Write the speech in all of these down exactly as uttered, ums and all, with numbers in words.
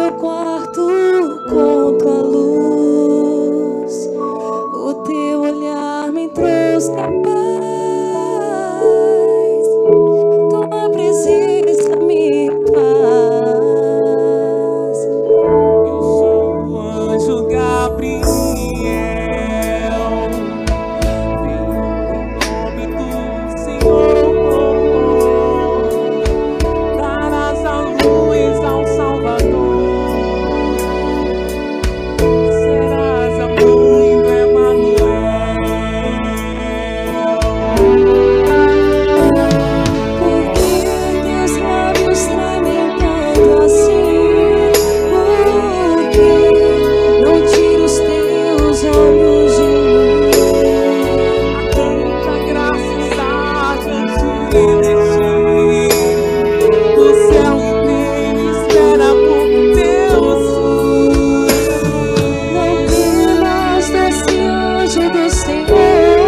meu quarto com tua luz, o teu olhar me trouxe a paz, tua presença me faz. Eu sou o anjo Gabriel, venho em nome do Senhor, darás a luz ao Salvador, serás a mãe do Emanuel. Porque teus lábios tremem tanto assim? Porque não tira os teus olhos de mim? Tanta graça está diante de ti, o céu inteiro espera por Deus. Não temas desse anjo do Senhor,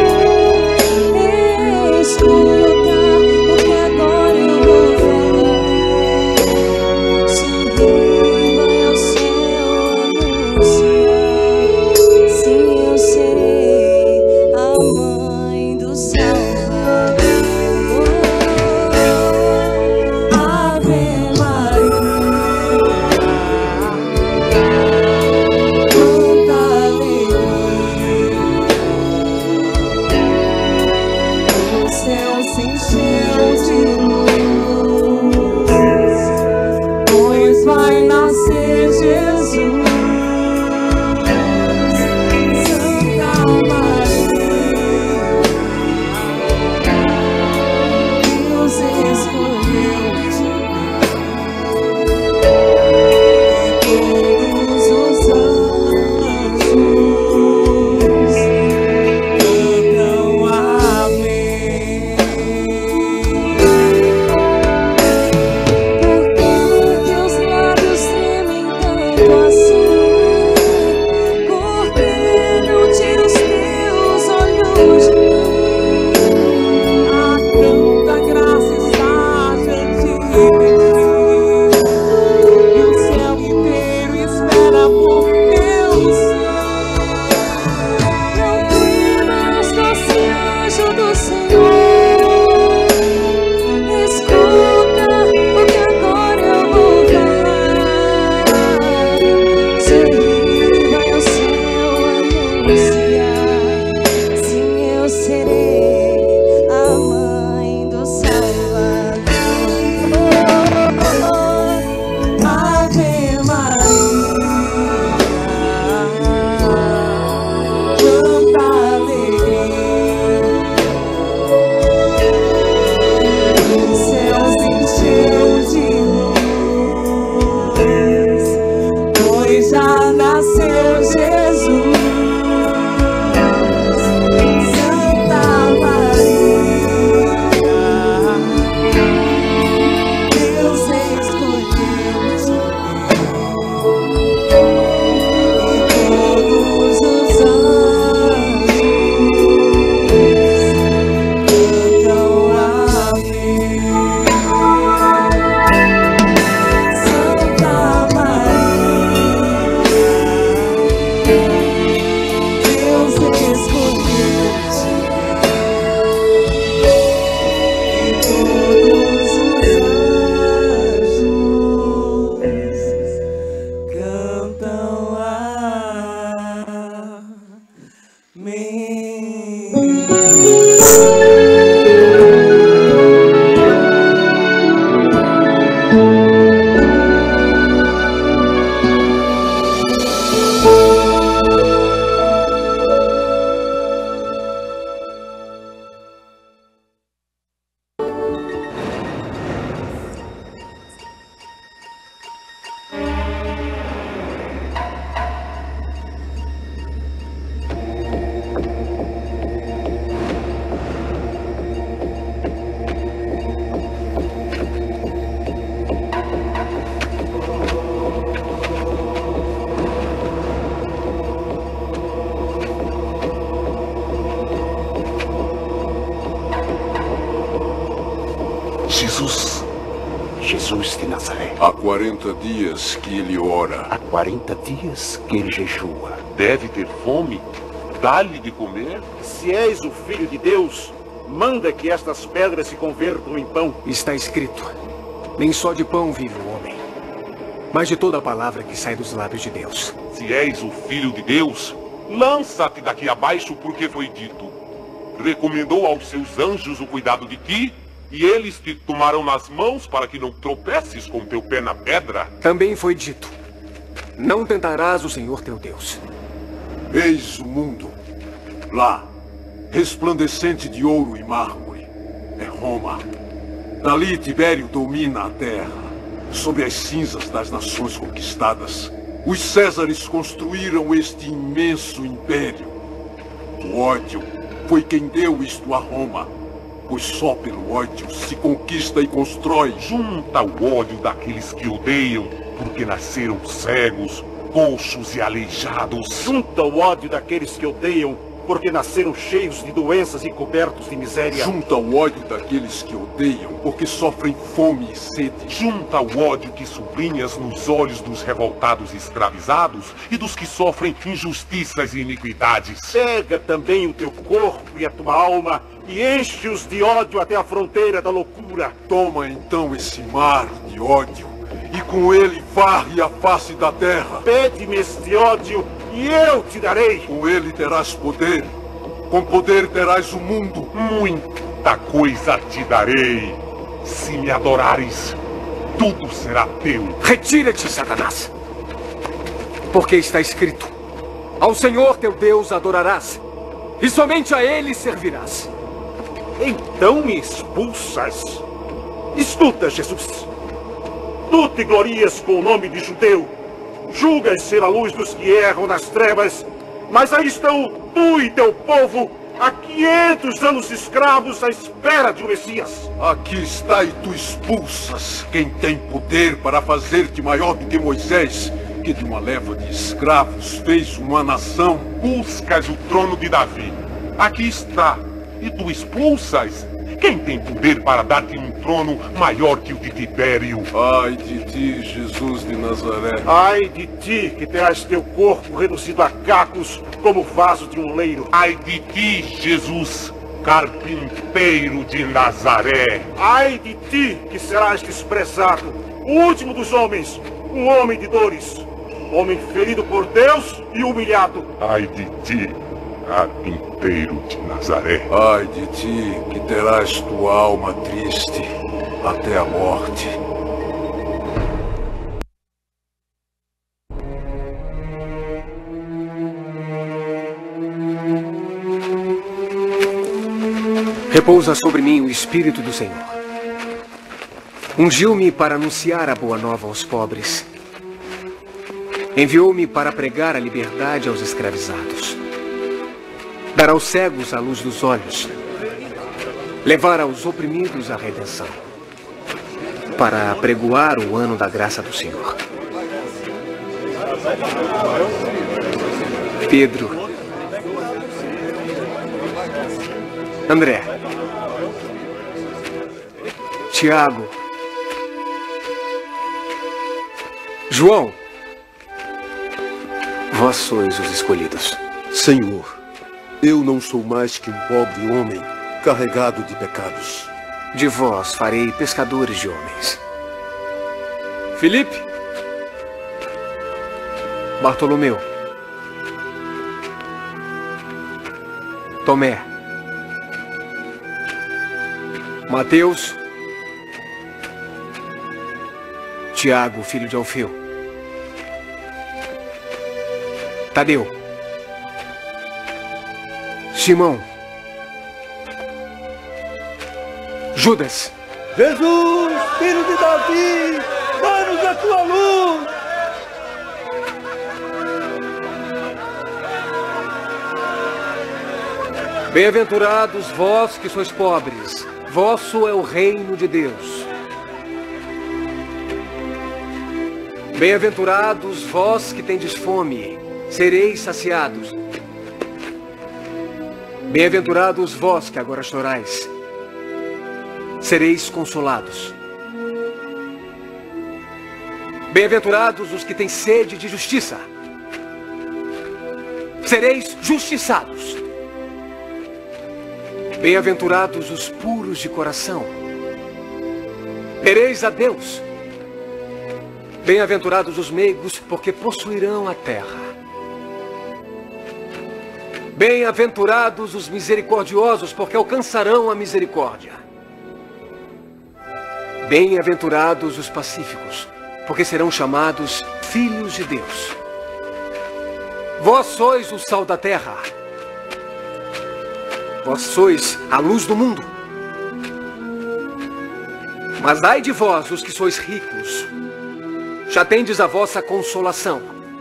escuta o que agora eu vou falar. Sorri, vai ao céu anunciar. Sim, eu serei a mãe do Salvador. Ave Maria, quanta alegria, O céu se encheu de luz, pois vai nascer Jesus. Santa Maria, Deus escolheu te e todos os anjos cantam amém. porque teus lábios tremem tanto assim? Porque não tira os teus olhos de mim? Há tanta graça está diante de ti, e o céu inteiro espera por Deus. Não temas, doce anjo do Senhor, escuta o que agora eu vou falar. Sorri, vai ao céu anunciar. Sim, eu serei a mãe do Salvador. Ave Maria, quanta alegria, o céu se encheu de luz, pois já nasceu Jesus. Santa Maria, Deus escolheu te e todos os anjos cantam amém. Santa Maria, Deus escolheu te e todos os anjos cantam Jesus de Nazaré. Há quarenta dias que ele ora. Há quarenta dias que ele jejua. Deve ter fome? Dá-lhe de comer? Se és o Filho de Deus, manda que estas pedras se convertam em pão. Está escrito: nem só de pão vive o homem, mas de toda a palavra que sai dos lábios de Deus. Se és o Filho de Deus, lança-te daqui abaixo, porque foi dito: recomendou aos seus anjos o cuidado de ti, e eles te tomarão nas mãos para que não tropeces com teu pé na pedra. Também foi dito: não tentarás o Senhor teu Deus. Eis o mundo, lá, resplandecente de ouro e mármore. É Roma. Dali Tibério domina a terra. Sob as cinzas das nações conquistadas, os Césares construíram este imenso império. O ódio foi quem deu isto a Roma, pois só pelo ódio se conquista e constrói. Junta o ódio daqueles que odeiam, porque nasceram cegos, coxos e aleijados. Junta o ódio daqueles que odeiam, porque nasceram cheios de doenças e cobertos de miséria. Junta o ódio daqueles que odeiam, porque sofrem fome e sede. Junta o ódio que sublinhas nos olhos dos revoltados e escravizados e dos que sofrem injustiças e iniquidades. Pega também o teu corpo e a tua alma e enche-os de ódio até a fronteira da loucura. Toma então esse mar de ódio e com ele varre a face da terra. Pede-me este ódio e eu te darei. Com ele terás poder. Com poder terás o mundo. Muita coisa te darei. Se me adorares, tudo será teu. Retira-te, Satanás. Porque está escrito: ao Senhor teu Deus adorarás, e somente a ele servirás. Então me expulsas. Escuta, Jesus. Tu te glorias com o nome de judeu. Julgas ser a luz dos que erram nas trevas. Mas aí estão tu e teu povo há quinhentos anos escravos à espera de um Messias. Aqui está e tu expulsas quem tem poder para fazer-te maior do que Moisés, que de uma leva de escravos fez uma nação. Buscas o trono de Davi. Aqui está. E tu expulsas? Quem tem poder para dar-te um trono maior que o de Tibério? Ai de ti, Jesus de Nazaré. Ai de ti, que terás teu corpo reduzido a cacos como o vaso de um leiro. Ai de ti, Jesus, carpinteiro de Nazaré. Ai de ti, que serás desprezado, o último dos homens, um homem de dores, homem ferido por Deus e humilhado. Ai de ti, carpinteiro de Nazaré. Ai de ti, que terás tua alma triste até a morte. Repousa sobre mim o Espírito do Senhor. Ungiu-me para anunciar a boa nova aos pobres. Enviou-me para pregar a liberdade aos escravizados. Dar aos cegos a luz dos olhos. Levar aos oprimidos a redenção. Para apregoar o ano da graça do Senhor. Pedro. André. Tiago. João. Vós sois os escolhidos. Senhor, eu não sou mais que um pobre homem carregado de pecados. De vós farei pescadores de homens. Felipe. Bartolomeu. Tomé. Mateus. Tiago, filho de Alfeu. Tadeu. Simão. Judas. Jesus, filho de Davi, dá-nos a tua luz. Bem-aventurados vós que sois pobres, vosso é o reino de Deus. Bem-aventurados vós que tendes fome, sereis saciados. Bem-aventurados vós que agora chorais, sereis consolados. Bem-aventurados os que têm sede de justiça. Sereis justiçados. Bem-aventurados os puros de coração. Vereis a Deus. Bem-aventurados os meigos, porque possuirão a terra. Bem-aventurados os misericordiosos, porque alcançarão a misericórdia. Bem-aventurados os pacíficos, porque serão chamados filhos de Deus. Vós sois o sal da terra. Vós sois a luz do mundo. Mas ai de vós, os que sois ricos, já tendes a vossa consolação.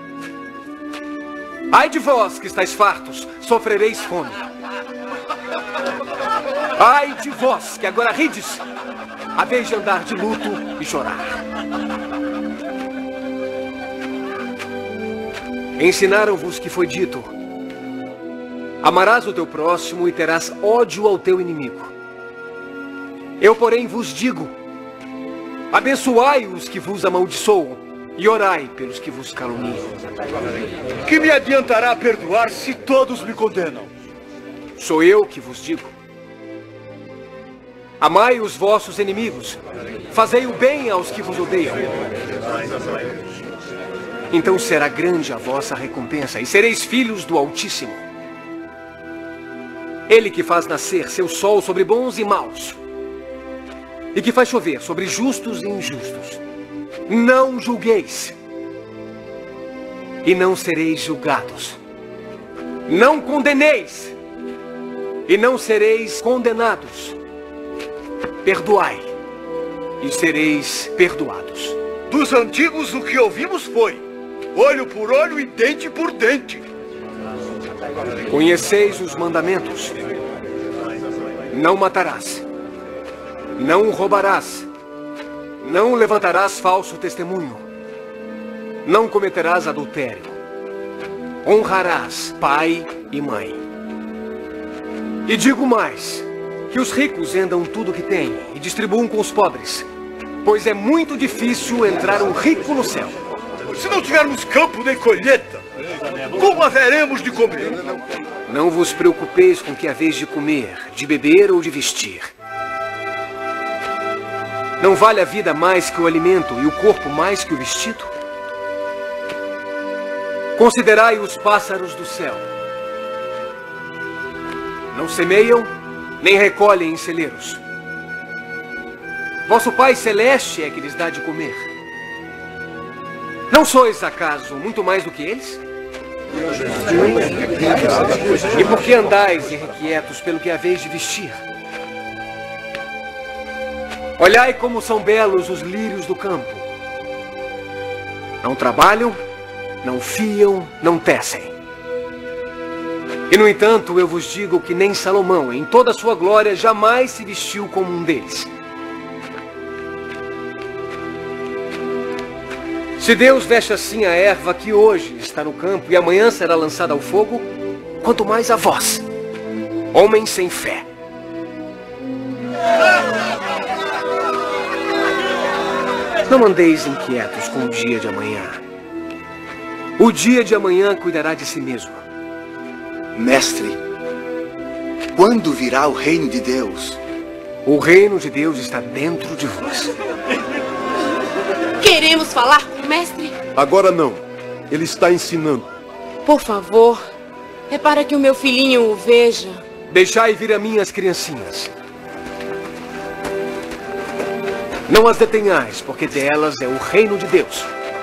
Ai de vós que estáis fartos, sofrereis fome. Ai de vós que agora rides, a vez de andar de luto e chorar. Ensinaram-vos que foi dito: amarás o teu próximo e terás ódio ao teu inimigo. Eu, porém, vos digo: abençoai os que vos amaldiçoam e orai pelos que vos caluniam. Que me adiantará perdoar se todos me condenam? Sou eu que vos digo. Amai os vossos inimigos, fazei o bem aos que vos odeiam. Então será grande a vossa recompensa, e sereis filhos do Altíssimo. Ele que faz nascer seu sol sobre bons e maus, e que faz chover sobre justos e injustos. Não julgueis, e não sereis julgados. Não condeneis, e não sereis condenados. Perdoai, e sereis perdoados. Dos antigos o que ouvimos foi: olho por olho e dente por dente. Conheceis os mandamentos: não matarás, não roubarás, não levantarás falso testemunho, não cometerás adultério, honrarás pai e mãe. E digo mais: que os ricos vendam tudo o que têm e distribuam com os pobres, pois é muito difícil entrar um rico no céu. Se não tivermos campo nem colheita, como haveremos de comer? Não vos preocupeis com o que haveis de comer, de beber ou de vestir. Não vale a vida mais que o alimento e o corpo mais que o vestido? Considerai os pássaros do céu. Não semeiam, nem recolhem em celeiros. Vosso Pai Celeste é que lhes dá de comer. Não sois, acaso, muito mais do que eles? E por que andais irrequietos pelo que haveis de vestir? Olhai como são belos os lírios do campo. Não trabalham, não fiam, não tecem. E, no entanto, eu vos digo que nem Salomão, em toda a sua glória, jamais se vestiu como um deles. Se Deus veste assim a erva que hoje está no campo e amanhã será lançada ao fogo, quanto mais a vós, homens sem fé. Não andeis inquietos com o dia de amanhã. O dia de amanhã cuidará de si mesmo. Mestre, quando virá o reino de Deus? O reino de Deus está dentro de vós. Queremos falar com o mestre? Agora não. Ele está ensinando. Por favor, é para que o meu filhinho o veja. Deixai vir a mim as criancinhas. Não as detenhais, porque delas é o reino de Deus.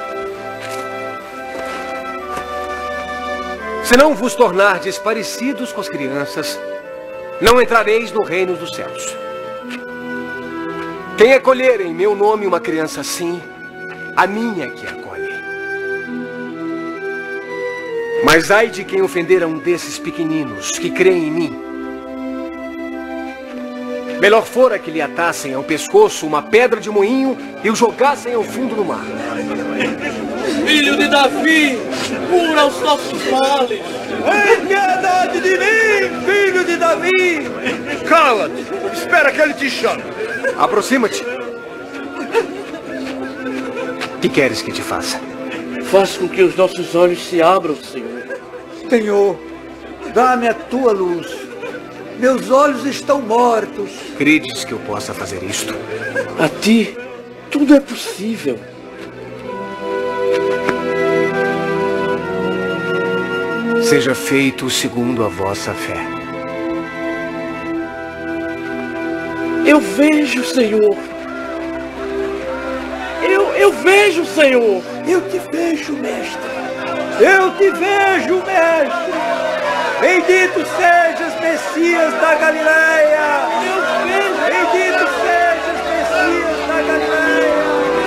Se não vos tornardes parecidos com as crianças, não entrareis no reino dos céus. Quem acolher em meu nome uma criança assim, a minha que acolhe. Mas ai de quem ofender a um desses pequeninos que creem em mim. Melhor fora que lhe atassem ao pescoço uma pedra de moinho e o jogassem ao fundo do mar. Filho de Davi, cura os nossos males. Tem piedade de mim, filho de Davi. Cala-te, espera que ele te chame. Aproxima-te. Que queres que te faça? Faz com que os nossos olhos se abram, Senhor. Senhor, dá-me a tua luz. Meus olhos estão mortos. Credes que eu possa fazer isto? A ti, tudo é possível. Seja feito segundo a vossa fé. Eu vejo, Senhor. Eu, eu vejo, Senhor. Eu te vejo, mestre. Eu te vejo, mestre. Bendito sejas, Messias da Galileia. Eu vejo. Bendito sejas, Messias da Galileia.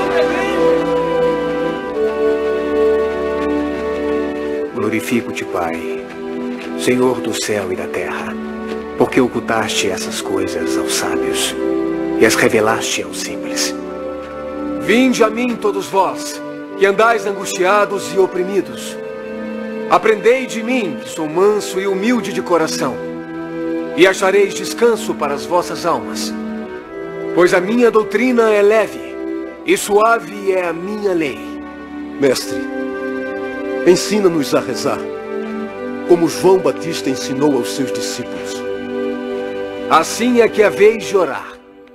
Glorifico-te, Pai, Senhor do céu e da terra, porque ocultaste essas coisas aos sábios e as revelaste aos simples. Vinde a mim, todos vós, que andais angustiados e oprimidos. Aprendei de mim, que sou manso e humilde de coração, e achareis descanso para as vossas almas. Pois a minha doutrina é leve, e suave é a minha lei. Mestre, ensina-nos a rezar, como João Batista ensinou aos seus discípulos. Assim é que haveis de orar.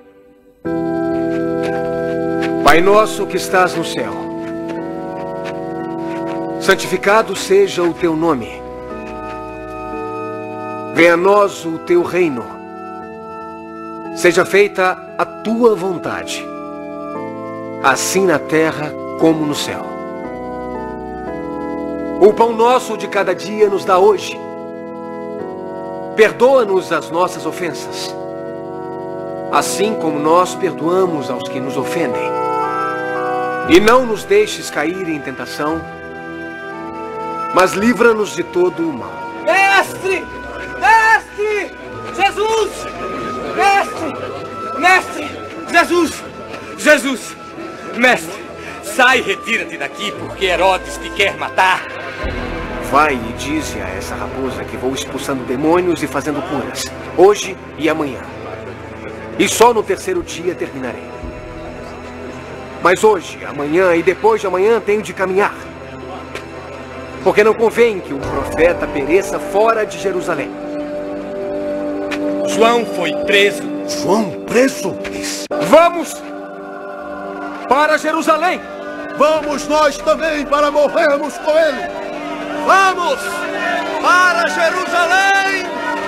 Pai nosso que estás no céu, santificado seja o teu nome. Venha a nós o teu reino. Seja feita a tua vontade, assim na terra como no céu. O pão nosso de cada dia nos dá hoje. Perdoa-nos as nossas ofensas, assim como nós perdoamos aos que nos ofendem. E não nos deixes cair em tentação, mas livra-nos de todo o mal. Mestre! Mestre! Jesus! Mestre! Mestre! Jesus! Jesus! Mestre! Sai e retira-te daqui, porque Herodes te quer matar. Vai e dize a essa raposa que vou expulsando demônios e fazendo curas, hoje e amanhã. E só no terceiro dia terminarei. Mas hoje, amanhã e depois de amanhã tenho de caminhar. Porque não convém que um profeta pereça fora de Jerusalém. João foi preso. João preso? Vamos para Jerusalém. Vamos nós também para morrermos com ele. Vamos para Jerusalém.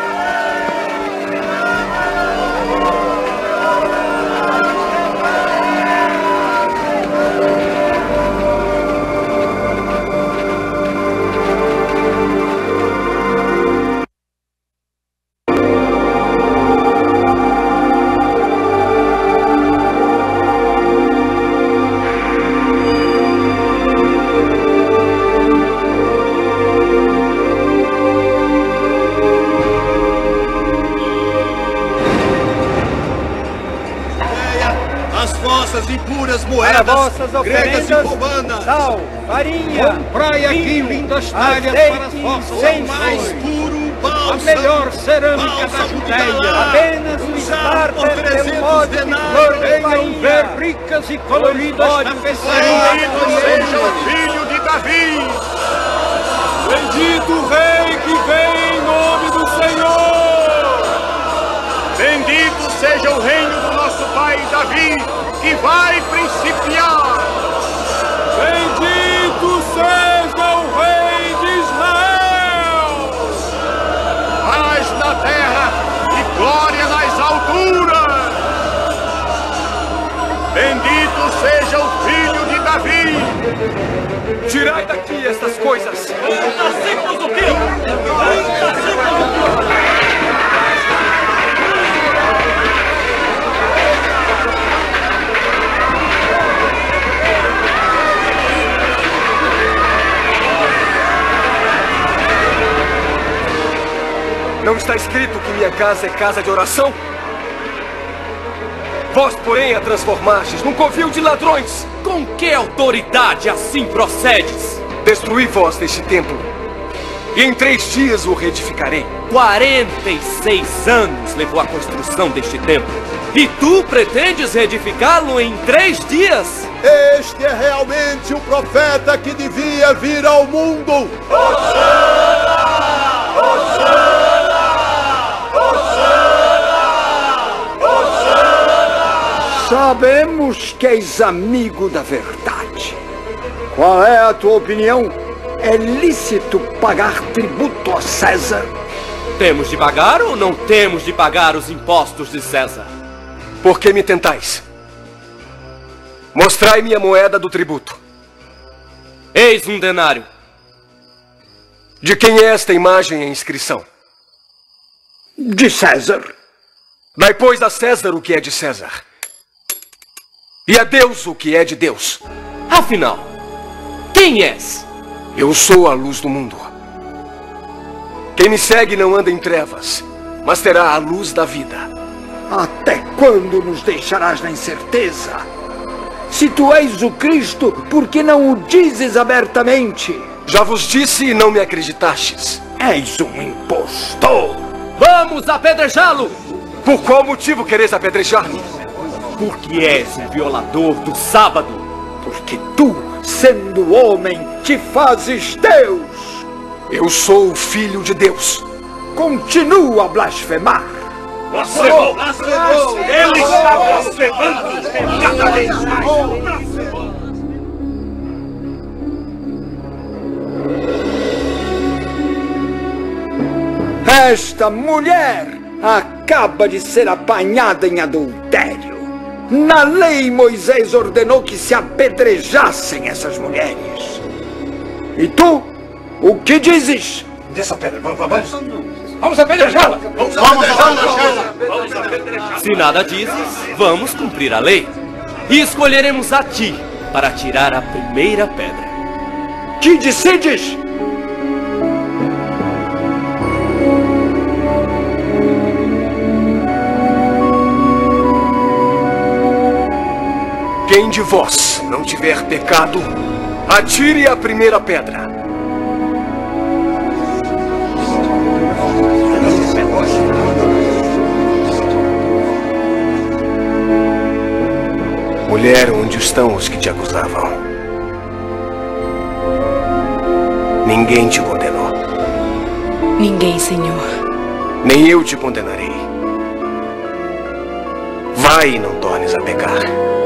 Impuras moedas gregas e romanas, sal, farinha, comprai aqui lindas talhas para as vossas sem mais puro bálsamo, a melhor cerâmica da Judéia, apenas o starter pelo modo de flor de venham ver ricas e coloridas tapeçarias. Bendito seja o filho de Davi! Bendito o rei que vem em nome do Senhor! Bendito seja o reino do nosso pai Davi, que vai principiar! Bendito seja o Rei de Israel! Paz na terra e glória nas alturas! Bendito seja o filho de Davi! Tirai daqui estas coisas! Nascemos o quê? Nascemos o quê? Não está escrito que minha casa é casa de oração? Vós, porém, a transformastes num covil de ladrões. Com que autoridade assim procedes? Destruí vós deste templo, e em três dias o reedificarei. Quarenta e seis anos levou a construção deste templo, e tu pretendes reedificá-lo em três dias? Este é realmente o profeta que devia vir ao mundo. Hosana! Hosana! Hosana! Hosana! Sabemos que és amigo da verdade. Qual é a tua opinião? É lícito pagar tributo a César? Temos de pagar ou não temos de pagar os impostos de César? Por que me tentais? Mostrai-me a moeda do tributo. Eis um denário. De quem é esta imagem e inscrição? De César. Dai, pois, a César o que é de César. E a Deus o que é de Deus. Afinal, quem és? Eu sou a luz do mundo. Quem me segue não anda em trevas, mas terá a luz da vida. Até quando nos deixarás na incerteza? Se tu és o Cristo, por que não o dizes abertamente? Já vos disse e não me acreditastes. És um impostor. Vamos apedrejá-lo! Por qual motivo quereis apedrejar-me? Porque és um violador do sábado. Porque tu, sendo homem, te fazes Deus. Eu sou o Filho de Deus. Continua a blasfemar. Blasfemou! Blasfemou! Ele está blasfemando! Cada vez mais! Blasfemou! Esta mulher acaba de ser apanhada em adultério. Na lei, Moisés ordenou que se apedrejassem essas mulheres. E tu, o que dizes? Desça a pedra, vamos, vamos. Vamos apedrejá-la! Vamos apedrejá-la! Se nada dizes, vamos cumprir a lei. E escolheremos a ti para tirar a primeira pedra. Que decides? Quem de vós não tiver pecado, atire a primeira pedra. Mulher, onde estão os que te acusavam? Ninguém te condenou. Ninguém, Senhor. Nem eu te condenarei. Vai e não tornes a pecar.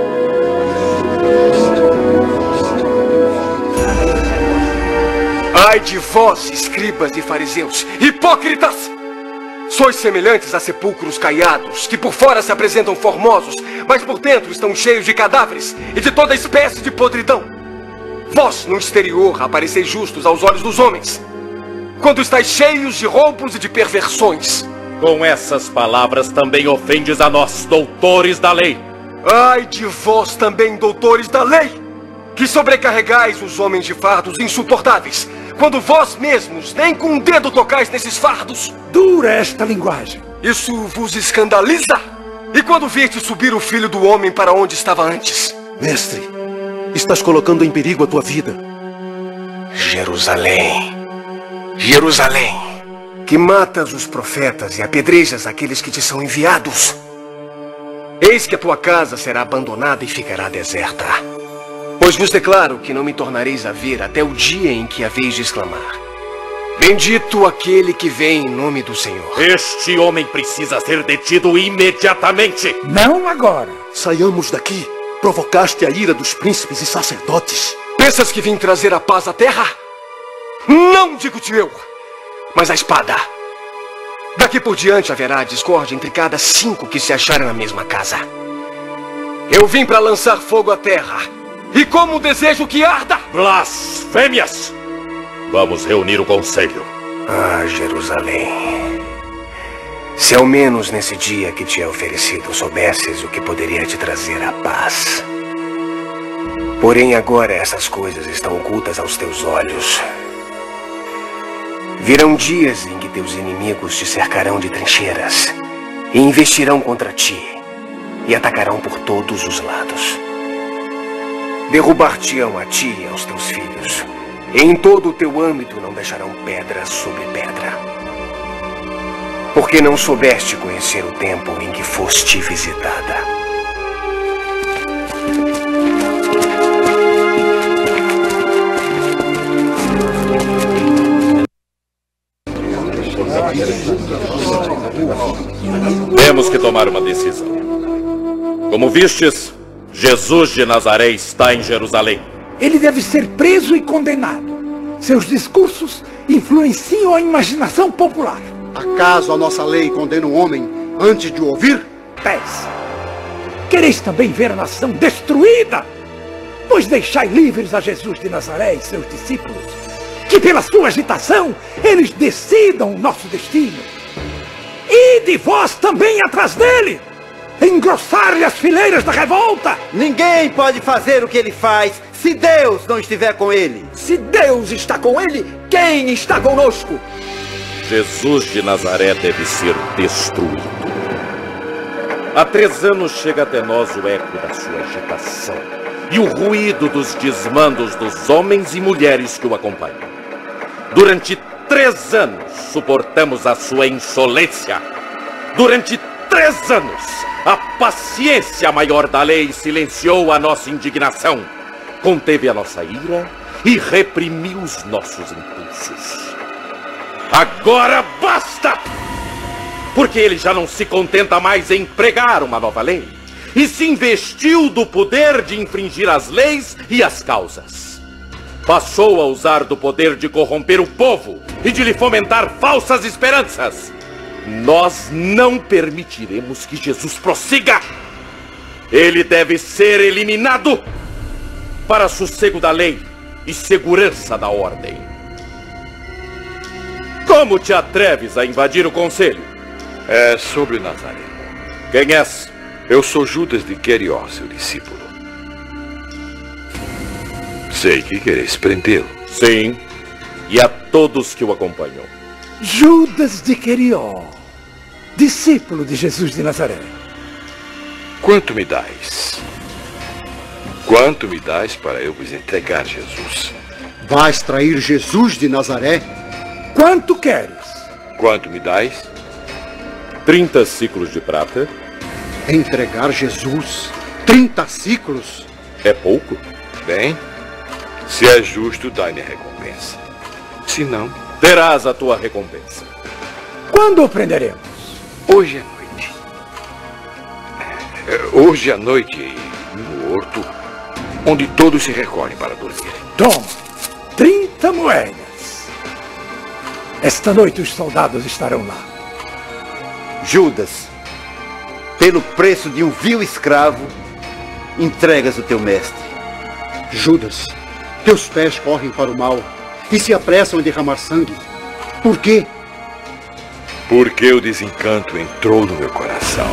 Ai de vós, escribas e fariseus, hipócritas! Sois semelhantes a sepulcros caiados, que por fora se apresentam formosos, mas por dentro estão cheios de cadáveres e de toda espécie de podridão. Vós, no exterior, apareceis justos aos olhos dos homens, quando estáis cheios de roubos e de perversões. Com essas palavras também ofendes a nós, doutores da lei. Ai de vós também, doutores da lei, que sobrecarregais os homens de fardos insuportáveis, quando vós mesmos nem com um dedo tocais nesses fardos. Dura esta linguagem. Isso vos escandaliza? E quando viste subir o Filho do Homem para onde estava antes? Mestre, estás colocando em perigo a tua vida. Jerusalém, Jerusalém, que matas os profetas e apedrejas aqueles que te são enviados. Eis que a tua casa será abandonada e ficará deserta. Pois vos declaro que não me tornareis a ver até o dia em que haveis de exclamar: bendito aquele que vem em nome do Senhor. Este homem precisa ser detido imediatamente. Não agora. Saiamos daqui. Provocaste a ira dos príncipes e sacerdotes. Pensas que vim trazer a paz à terra? Não digo-te eu, mas a espada. Daqui por diante haverá discórdia entre cada cinco que se acharem na mesma casa. Eu vim para lançar fogo à terra, e como desejo que arda. Blasfêmias! Vamos reunir o conselho. Ah, Jerusalém, se ao menos nesse dia que te é oferecido soubesses o que poderia te trazer a paz. Porém agora essas coisas estão ocultas aos teus olhos. Virão dias em que teus inimigos te cercarão de trincheiras e investirão contra ti e atacarão por todos os lados. Derrubar-te-ão a ti e aos teus filhos, e em todo o teu âmbito não deixarão pedra sobre pedra. Porque não soubeste conhecer o tempo em que foste visitada. tomar uma decisão. Como vistes, Jesus de Nazaré está em Jerusalém. Ele deve ser preso e condenado. Seus discursos influenciam a imaginação popular. Acaso a nossa lei condena o homem antes de o ouvir? Pés. Quereis também ver a nação destruída? Pois deixai livres a Jesus de Nazaré e seus discípulos, que pela sua agitação eles decidam o nosso destino. E de vós também atrás dele, engrossar-lhe as fileiras da revolta. Ninguém pode fazer o que ele faz se Deus não estiver com ele. Se Deus está com ele, quem está conosco? Jesus de Nazaré deve ser destruído. Há três anos chega até nós o eco da sua agitação e o ruído dos desmandos dos homens e mulheres que o acompanham. Durante três anos suportamos a sua insolência. Durante três anos, a paciência maior da lei silenciou a nossa indignação, conteve a nossa ira e reprimiu os nossos impulsos. Agora basta! Porque ele já não se contenta mais em pregar uma nova lei e se investiu do poder de infringir as leis e as causas. Passou a usar do poder de corromper o povo e de lhe fomentar falsas esperanças. Nós não permitiremos que Jesus prossiga. Ele deve ser eliminado para sossego da lei e segurança da ordem. Como te atreves a invadir o conselho? É sobre Nazaré. Quem és? Eu sou Judas de Querió, seu discípulo. Sei que quereis prendê-lo. Sim, e a todos que o acompanham. Judas de Querió, discípulo de Jesus de Nazaré. Quanto me dais? Quanto me dais para eu vos entregar Jesus? Vais trair Jesus de Nazaré? Quanto queres? Quanto me dais? Trinta ciclos de prata. Entregar Jesus? Trinta ciclos? É pouco? Bem, se é justo, dai-me a recompensa. Se não, terás a tua recompensa. Quando o prenderemos? Hoje à noite. Hoje à noite, no horto, onde todos se recolhem para dormir. Toma, trinta moedas. Esta noite os soldados estarão lá. Judas, pelo preço de um vil escravo, entregas o teu mestre. Judas, teus pés correm para o mal e se apressam em derramar sangue. Por quê? Porque o desencanto entrou no meu coração.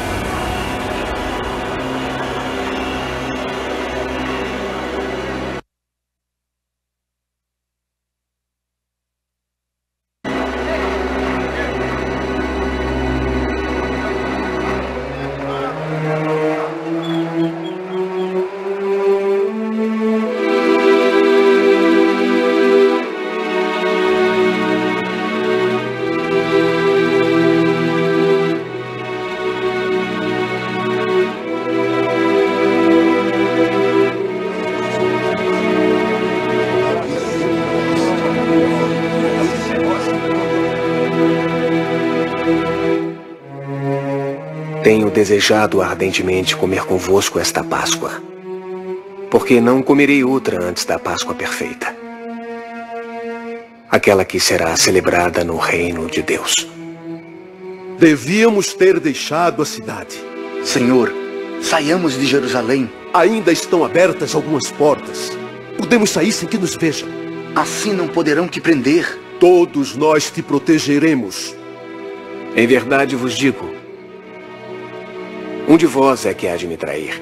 Tenho desejado ardentemente comer convosco esta Páscoa, porque não comerei outra antes da Páscoa perfeita, aquela que será celebrada no reino de Deus. Devíamos ter deixado a cidade. Senhor, saiamos de Jerusalém. Ainda estão abertas algumas portas. Podemos sair sem que nos vejam. Assim não poderão te prender. Todos nós te protegeremos. Em verdade vos digo, um de vós é que há de me trair.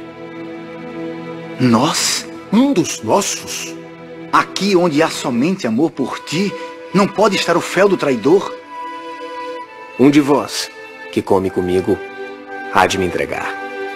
Nós? Um dos nossos? Aqui onde há somente amor por ti, não pode estar o fel do traidor? Um de vós, que come comigo, há de me entregar.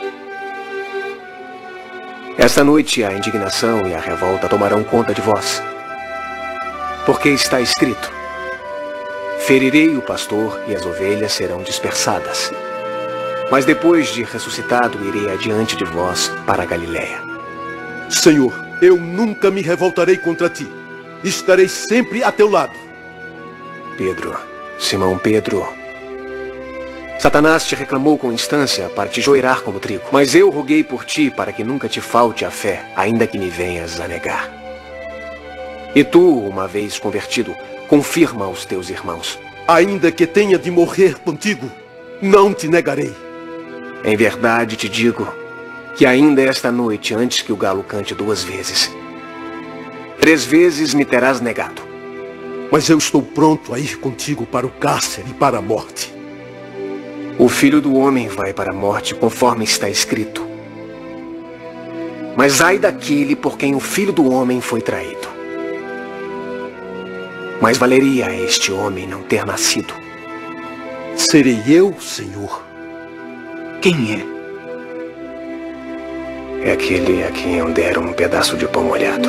Esta noite a indignação e a revolta tomarão conta de vós. Porque está escrito: ferirei o pastor e as ovelhas serão dispersadas. Mas depois de ressuscitado, irei adiante de vós para a Galiléia. Senhor, eu nunca me revoltarei contra ti. Estarei sempre a teu lado. Pedro, Simão Pedro, Satanás te reclamou com instância para te joirar como trigo. Mas eu roguei por ti para que nunca te falte a fé, ainda que me venhas a negar. E tu, uma vez convertido, confirma aos teus irmãos. Ainda que tenha de morrer contigo, não te negarei. Em verdade te digo que ainda esta noite, antes que o galo cante duas vezes, três vezes me terás negado. Mas eu estou pronto a ir contigo para o cárcere e para a morte. O Filho do Homem vai para a morte conforme está escrito. Mas ai daquele por quem o Filho do Homem foi traído. Mas valeria a este homem não ter nascido. Serei eu, Senhor. Quem é? É aquele a quem eu der um pedaço de pão molhado.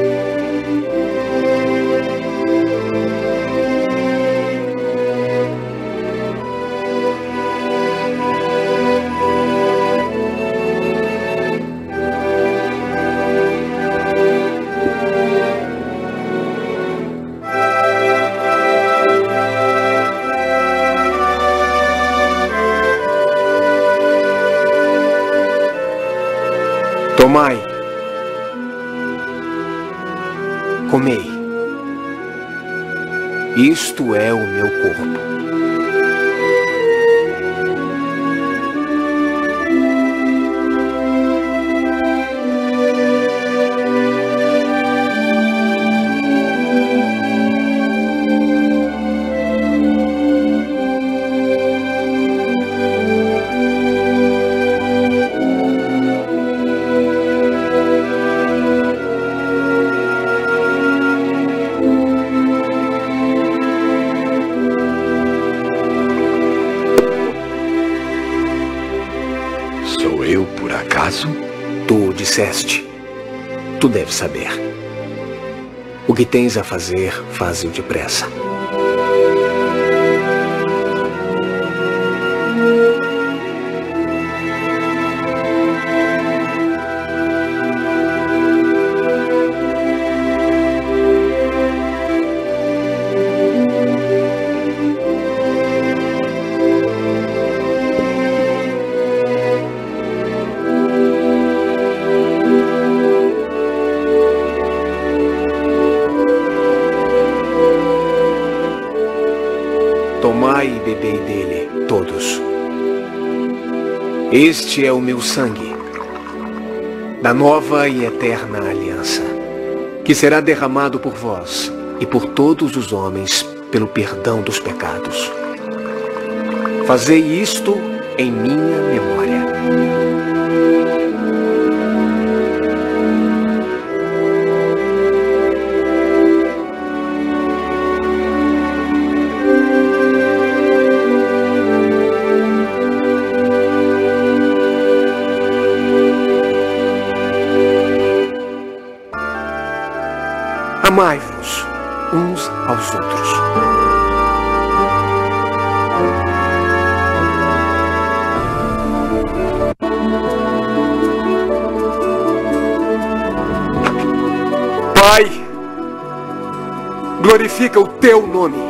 Tomai, comei, isto é o meu corpo. Tu disseste. Tu deves saber. O que tens a fazer, faze-o depressa. Tomai e bebei dele, todos. Este é o meu sangue, da nova e eterna aliança, que será derramado por vós e por todos os homens pelo perdão dos pecados. Fazei isto em minha memória. Amai-vos uns aos outros. Pai, glorifica o teu nome.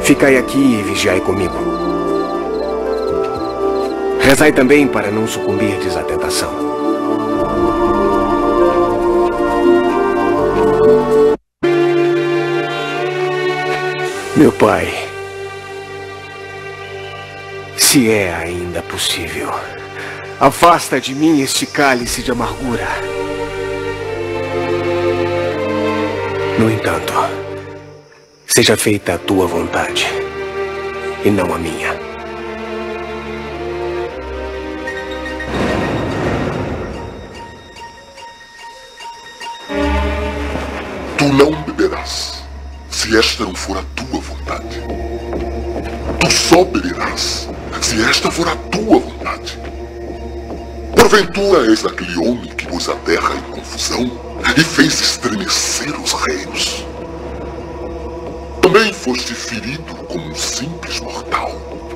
Ficai aqui e vigiai comigo. Rezai também para não sucumbirdes à tentação. Meu pai, se é ainda possível, afasta de mim este cálice de amargura. No entanto, seja feita a tua vontade e não a minha. Tu não beberás, se esta não for a tua vontade. Tu só beberás, se esta for a tua vontade. Porventura és aquele homem que pôs a terra em confusão e fez estremecer os reinos. Também foste ferido como um simples mortal.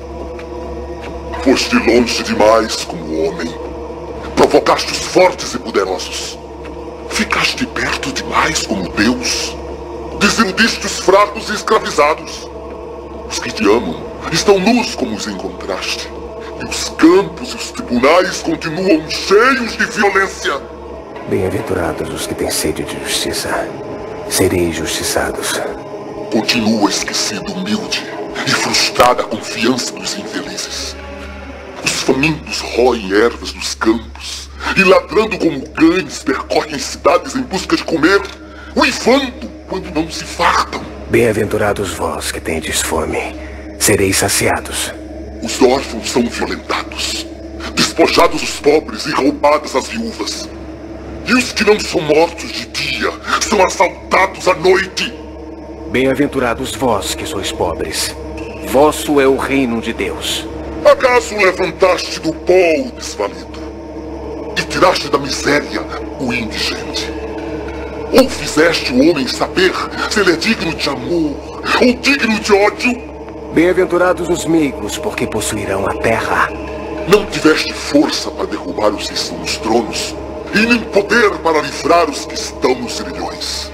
Foste longe demais como homem. Provocaste os fortes e poderosos. Ficaste perto demais como Deus. Desiludiste os fracos e escravizados. Os que te amam estão nus como os encontraste. E os campos e os tribunais continuam cheios de violência. Bem-aventurados os que têm sede de justiça. Sereis justiçados. Continua esquecido humilde e frustrada a confiança dos infelizes. Os famintos roem ervas nos campos e, ladrando como cães, percorrem cidades em busca de comer, uivando quando não se fartam. Bem-aventurados vós que tendes fome, sereis saciados. Os órfãos são violentados, despojados os pobres e roubadas as viúvas. E os que não são mortos de dia são assaltados à noite. Bem-aventurados vós que sois pobres, vosso é o reino de Deus. Acaso levantaste do pó o desvalido e tiraste da miséria o indigente? Ou fizeste o homem saber se ele é digno de amor ou digno de ódio? Bem-aventurados os meigos, porque possuirão a terra. Não tiveste força para derrubar os que estão nos tronos, e nem poder para livrar os que estão nos grilhões.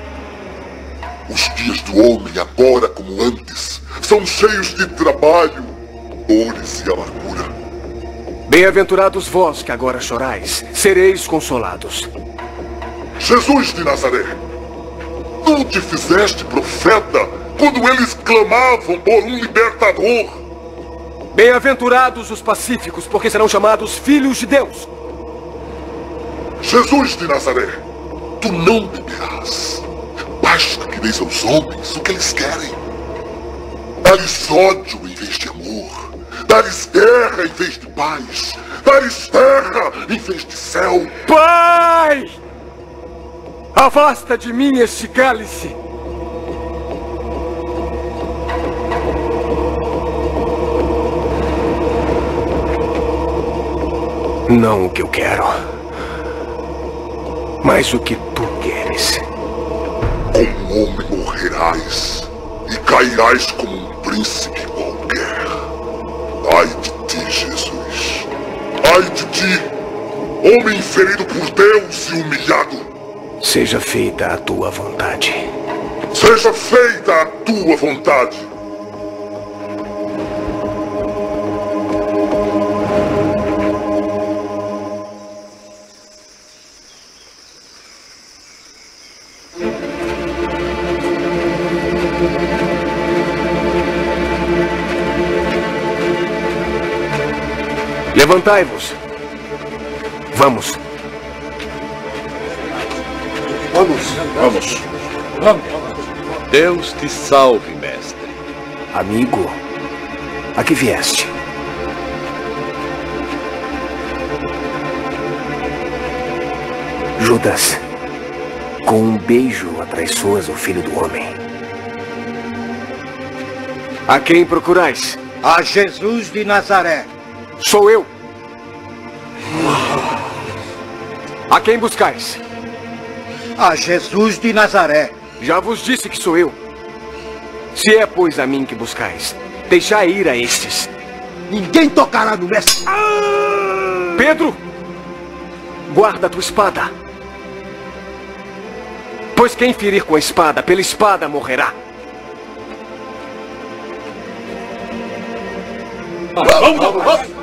Os dias do homem, agora como antes, são cheios de trabalho, dores e amargura. Bem-aventurados vós que agora chorais, sereis consolados. Jesus de Nazaré, tu te fizeste profeta quando eles clamavam por um libertador. Bem-aventurados os pacíficos, porque serão chamados filhos de Deus. Jesus de Nazaré, tu não beberás. Basta que deis aos homens o que eles querem. Dá-lhes ódio em vez de amor. Dá-lhes guerra em vez de paz. Dá-lhes terra em vez de céu. Pai! Afasta de mim este cálice. Não o que eu quero, mas o que tu queres. Como homem morrerás e cairás como um príncipe qualquer. Ai de ti, Jesus. Ai de ti, homem ferido por Deus e humilhado. Seja feita a tua vontade. Seja feita a tua vontade. Levantai-vos. Vamos. Vamos. Vamos. Vamos. Deus te salve, mestre. Amigo, a que vieste? Judas, com um beijo atraiçoas o filho do homem. A quem procurais? A Jesus de Nazaré. Sou eu. A quem buscais? A Jesus de Nazaré. Já vos disse que sou eu. Se é, pois, a mim que buscais, deixai ir a estes. Ninguém tocará no mestre. Pedro, guarda tua espada. Pois quem ferir com a espada, pela espada morrerá. Vamos, vamos, vamos!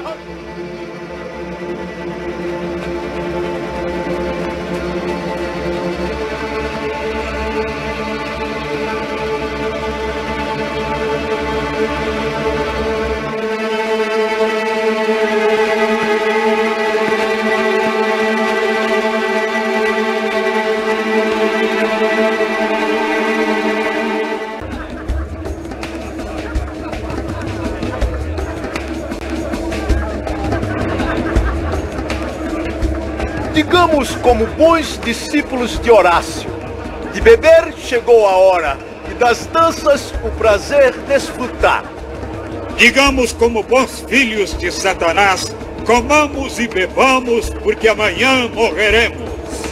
Digamos como bons discípulos de Horácio, de beber chegou a hora, e das danças o prazer desfrutar. Digamos como bons filhos de Satanás, comamos e bebamos, porque amanhã morreremos.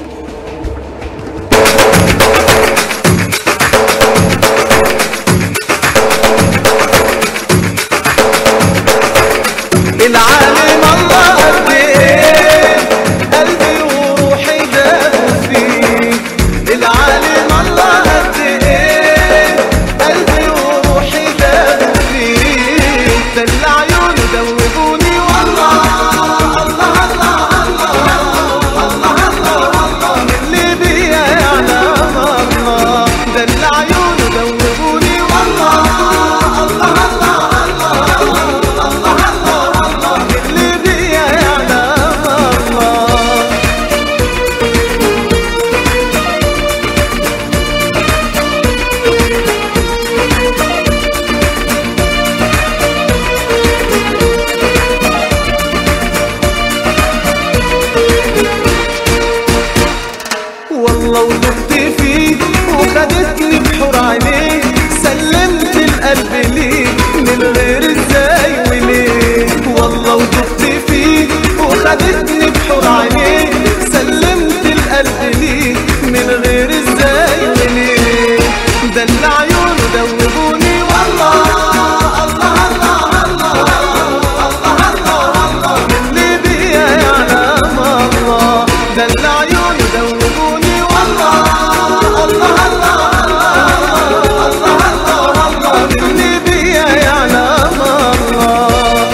العالم الله قد ايه قلبي وروحي دابوا فيه. العالم الله قد ايه قلبي وروحي دابوا فيه. دل عيونه دوبوني والله الله الله الله الله الله الله اللي بيا يعلم الله. دل عيونه دوبوني والله الله الله والله ودقت فيه وخدتني بحور عينيه. سلمت القلب ليه من غير ازاي وليه. والله ودقت فيه وخدتني بحور عينيه. سلمت القلب ليه من غير ازاي وليه. دل عيونه دوبوني والله الله الله الله الله الله اللي بيا يعلم الله. دل عيونه دوبوني والله الله الله الله الله اللي بيا يعلم الله.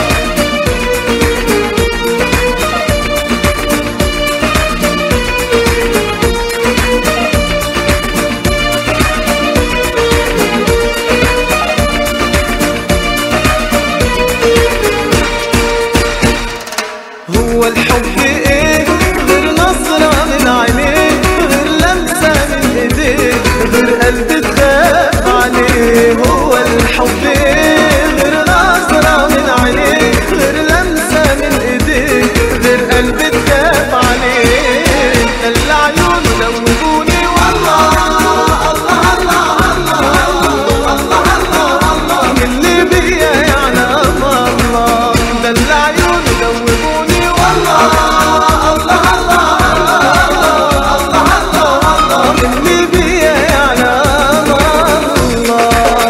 هو الحب ايه غير نظرة من عينيه، غير لمسة من ايديه، غير قلب تخاف عليه. هو الحب ايه غير نظرة من عينيه، غير لمسة من ايديه، غير قلب تخاف عليه. دل عيونه دوبوني والله الله الله الله الله الله اللي بيا يعلم الله. دل عيونه دوبوني والله الله الله الله الله اللي بيا يعلم الله.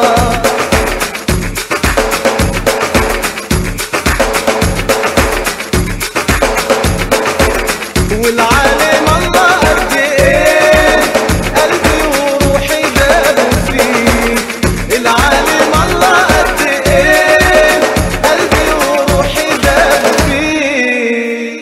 والعالم الله قد ايه قلبي وروحي دابوا فيه. العالم الله قد ايه قلبي وروحي دابوا فيه.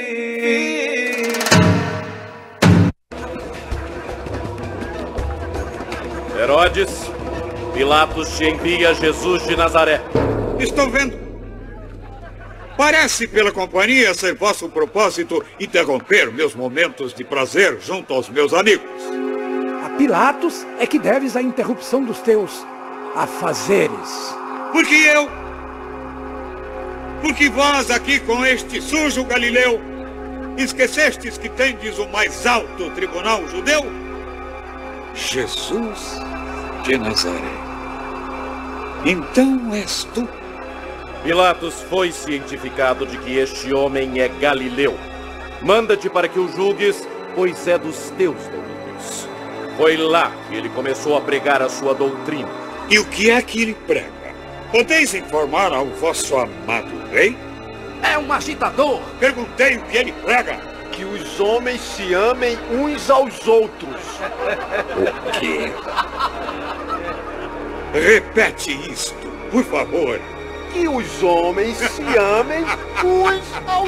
Herodes, Pilatos te envia Jesus de Nazaré. Estou vendo. Parece pela companhia ser vosso propósito interromper meus momentos de prazer junto aos meus amigos. A Pilatos é que deves a interrupção dos teus afazeres. Porque eu? Porque vós aqui com este sujo Galileu esquecestes que tendes o mais alto tribunal judeu? Jesus de Nazaré. Então és tu. Pilatos foi cientificado de que este homem é Galileu. Manda-te para que o julgues, pois é dos teus domínios. Foi lá que ele começou a pregar a sua doutrina. E o que é que ele prega? Podeis informar ao vosso amado rei? É um agitador. Perguntei o que ele prega. Que os homens se amem uns aos outros. O quê? Repete isto, por favor. que os homens se amem uns aos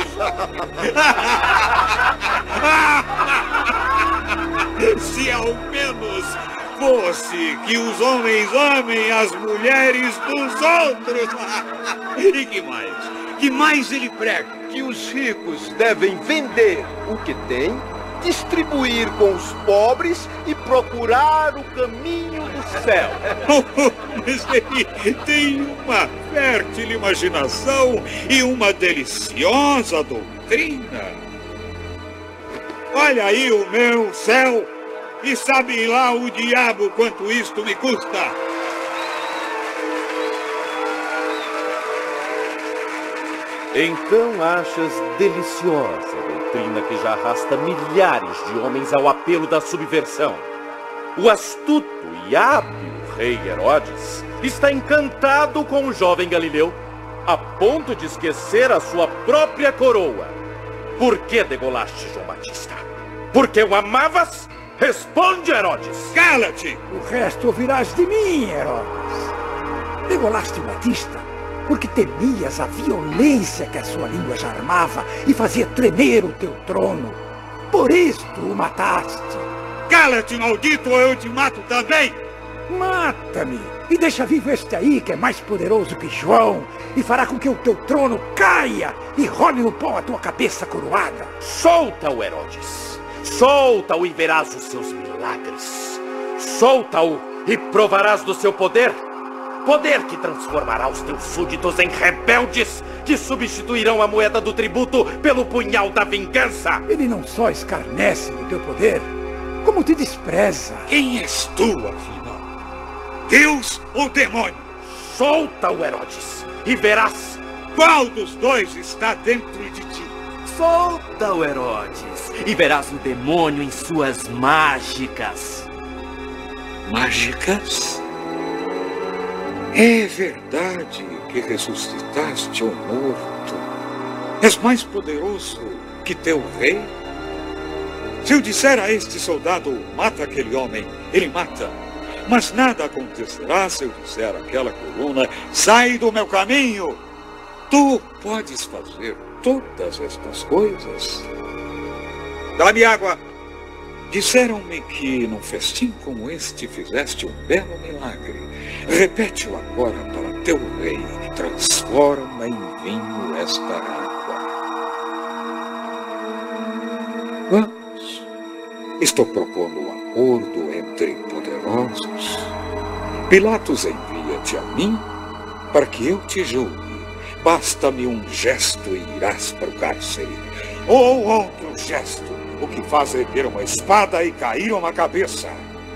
outros. Se ao menos fosse que os homens amem as mulheres dos outros. E que mais? Que mais ele prega? Que os ricos devem vender o que têm, distribuir com os pobres e procurar o caminho do céu. Mas ele tem uma fértil imaginação e uma deliciosa doutrina. Olha aí o meu céu e sabe lá o diabo quanto isto me custa. Então achas deliciosa a doutrina que já arrasta milhares de homens ao apelo da subversão. O astuto e hábil rei Herodes está encantado com o jovem Galileu, a ponto de esquecer a sua própria coroa. Por que degolaste João Batista? Porque o amavas? Responde, Herodes! Cala-te! O resto ouvirás de mim, Herodes. Degolaste Batista porque temias a violência que a sua língua já armava e fazia tremer o teu trono. Por isto o mataste. Cala-te, maldito, ou eu te mato também! Mata-me e deixa vivo este aí que é mais poderoso que João e fará com que o teu trono caia e role no pó a tua cabeça coroada. Solta-o, Herodes. Solta-o e verás os seus milagres. Solta-o e provarás do seu poder. Poder que transformará os teus súditos em rebeldes que substituirão a moeda do tributo pelo punhal da vingança. Ele não só escarnece do teu poder, como te despreza. Quem és tu, afinal? Deus ou demônio? Solta-o, Herodes, e verás. Qual dos dois está dentro de ti? Solta-o, Herodes, e verás o demônio em suas mágicas. Mágicas? É verdade que ressuscitaste o morto. És mais poderoso que teu rei? Se eu disser a este soldado, mata aquele homem, ele mata. Mas nada acontecerá se eu disser àquela coluna, sai do meu caminho. Tu podes fazer todas estas coisas. Dá-me água. Disseram-me que num festim como este fizeste um belo milagre. Repete-o agora para teu rei. Transforma em vinho esta água. Vamos. Estou propondo um acordo entre poderosos. Pilatos envia-te a mim para que eu te julgue. Basta-me um gesto e irás para o cárcere. Ou outro gesto, o que faz erguer uma espada e cair uma cabeça.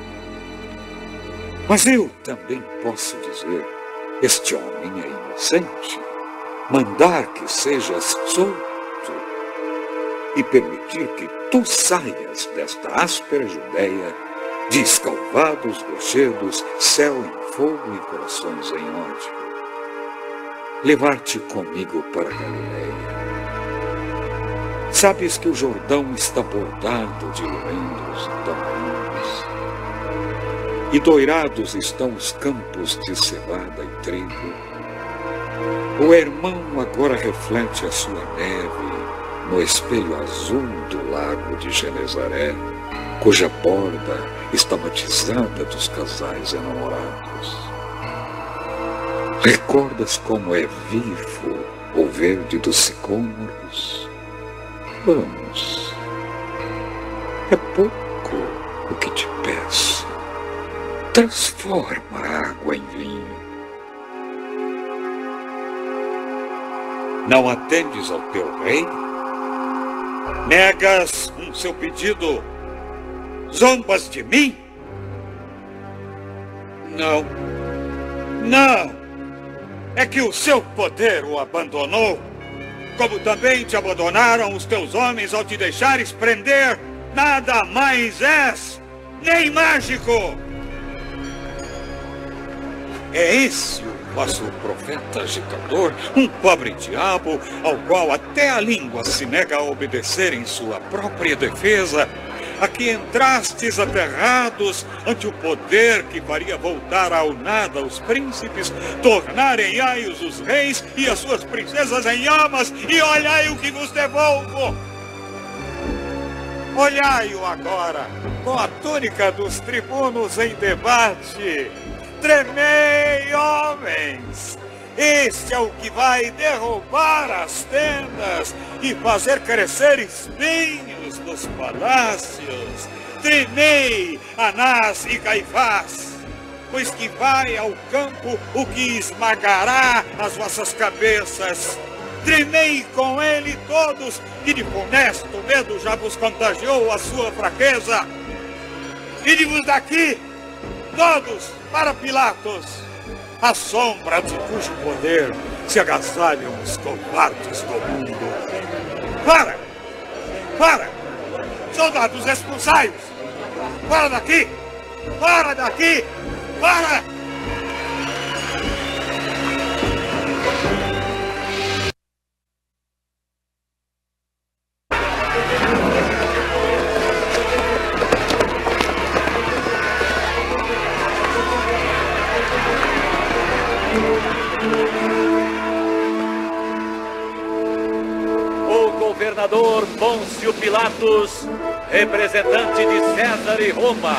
Mas eu também posso dizer, este homem é inocente. Mandar que sejas solto e permitir que tu saias desta áspera Judéia, de escalvados rochedos, céu em fogo e corações em ódio. Levar-te comigo para Galileia. Sabes que o Jordão está bordado de lindos e tamanhos, e doirados estão os campos de cevada e trigo. O irmão agora reflete a sua neve no espelho azul do lago de Genezaré, cuja borda está matizada dos casais enamorados. Recordas como é vivo o verde dos sicômoros? Vamos. É pouco o que te peço. Transforma a água em vinho. Não atendes ao teu rei? Negas um seu pedido? Zombas de mim? Não. Não. É que o seu poder o abandonou, como também te abandonaram os teus homens ao te deixares prender. Nada mais és, nem mágico. É esse o vosso profeta agitador, um pobre diabo ao qual até a língua se nega a obedecer em sua própria defesa. aqui entrastes aterrados ante o poder que faria voltar ao nada os príncipes, tornarem aios os reis e as suas princesas em amas, e olhai o que vos devolvo. Olhai-o agora, com a túnica dos tribunos em debate. Tremei, homens! Este é o que vai derrubar as tendas e fazer crescer espinhos nos palácios. Tremei, Anás e Caifás, pois que vai ao campo o que esmagará as vossas cabeças. Tremei com ele todos, que de funesto medo já vos contagiou a sua fraqueza. Ide-vos daqui, todos, para Pilatos, a sombra de cujo poder se agasalham os covardes do mundo. Para! Para! Soldados, expulsai-os! Para daqui! Para daqui! Para! Governador Pôncio Pilatos, representante de César e Roma.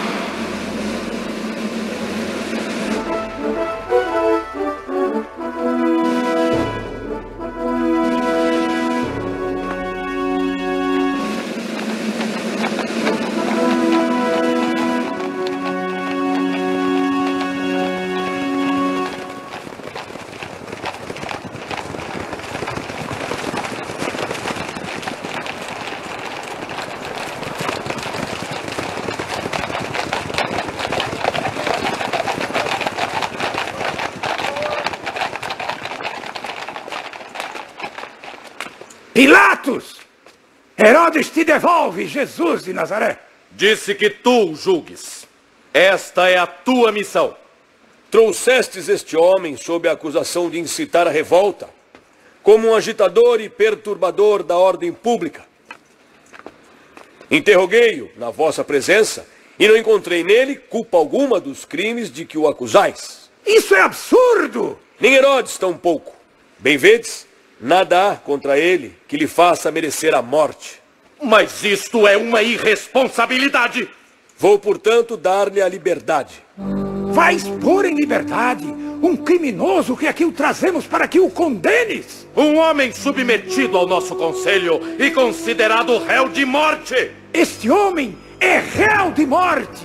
Pilatos! Herodes te devolve Jesus de Nazaré. Disse que tu o julgues. Esta é a tua missão. Trouxestes este homem sob a acusação de incitar a revolta, como um agitador e perturbador da ordem pública. Interroguei-o na vossa presença e não encontrei nele culpa alguma dos crimes de que o acusais. Isso é absurdo! Nem Herodes tampouco. Bem vedes? Nada há contra ele que lhe faça merecer a morte. Mas isto é uma irresponsabilidade! Vou, portanto, dar-lhe a liberdade. Vais pôr em liberdade um criminoso que aqui o trazemos para que o condenes? Um homem submetido ao nosso conselho e considerado réu de morte! Este homem é réu de morte!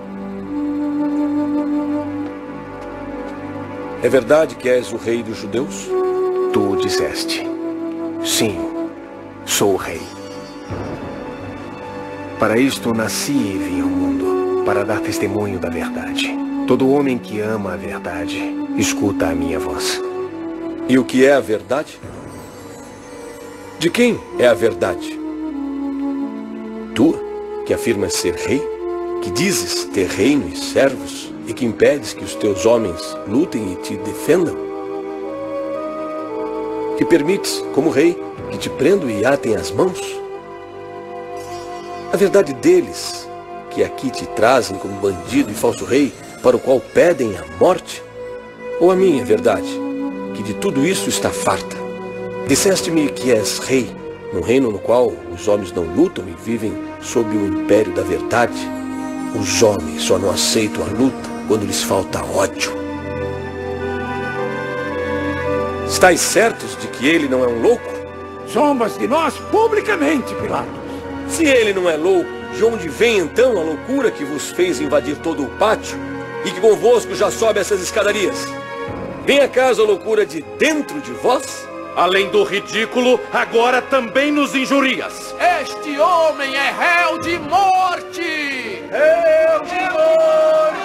É verdade que és o rei dos judeus? Tu o disseste. Sim, sou o rei. Para isto nasci e vim ao mundo, para dar testemunho da verdade. Todo homem que ama a verdade, escuta a minha voz. E o que é a verdade? De quem é a verdade? Tua, que afirmas ser rei, que dizes ter reino e servos, e que impedes que os teus homens lutem e te defendam? Que permites, como rei, que te prendam e atem as mãos? A verdade deles, que aqui te trazem como bandido e falso rei, para o qual pedem a morte? Ou a minha verdade, que de tudo isso está farta? Disseste-me que és rei, num reino no qual os homens não lutam e vivem sob o império da verdade. Os homens só não aceitam a luta quando lhes falta ódio. Estais certos de que ele não é um louco? Zombas de nós publicamente, Pilatos. Se ele não é louco, de onde vem então a loucura que vos fez invadir todo o pátio e que convosco já sobe essas escadarias? Vem acaso a loucura de dentro de vós? Além do ridículo, agora também nos injurias. Este homem é réu de morte! Réu de morte!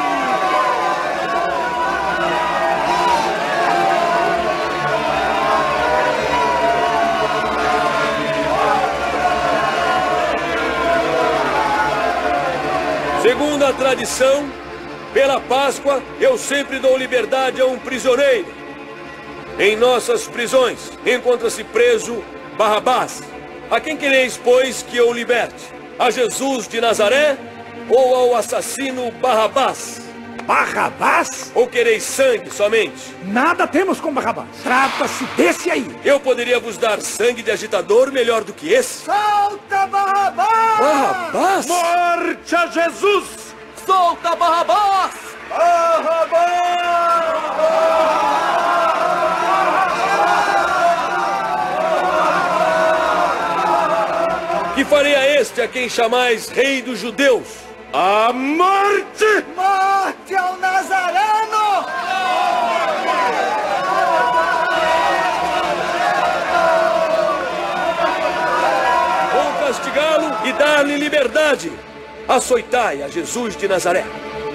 Segundo a tradição, pela Páscoa, eu sempre dou liberdade a um prisioneiro. Em nossas prisões encontra-se preso Barrabás. A quem quereis, pois, que eu liberte? A Jesus de Nazaré ou ao assassino Barrabás? Barrabás? Ou quereis sangue somente? Nada temos com Barrabás. Trata-se desse aí. Eu poderia vos dar sangue de agitador melhor do que esse? Solta Barrabás! Barrabás? Morte a Jesus! Solta Barrabás! Barrabás! Que farei a este a quem chamais rei dos judeus? A morte! Morte ao Nazareno! Vou castigá-lo e dar-lhe liberdade. Açoitai a Jesus de Nazaré.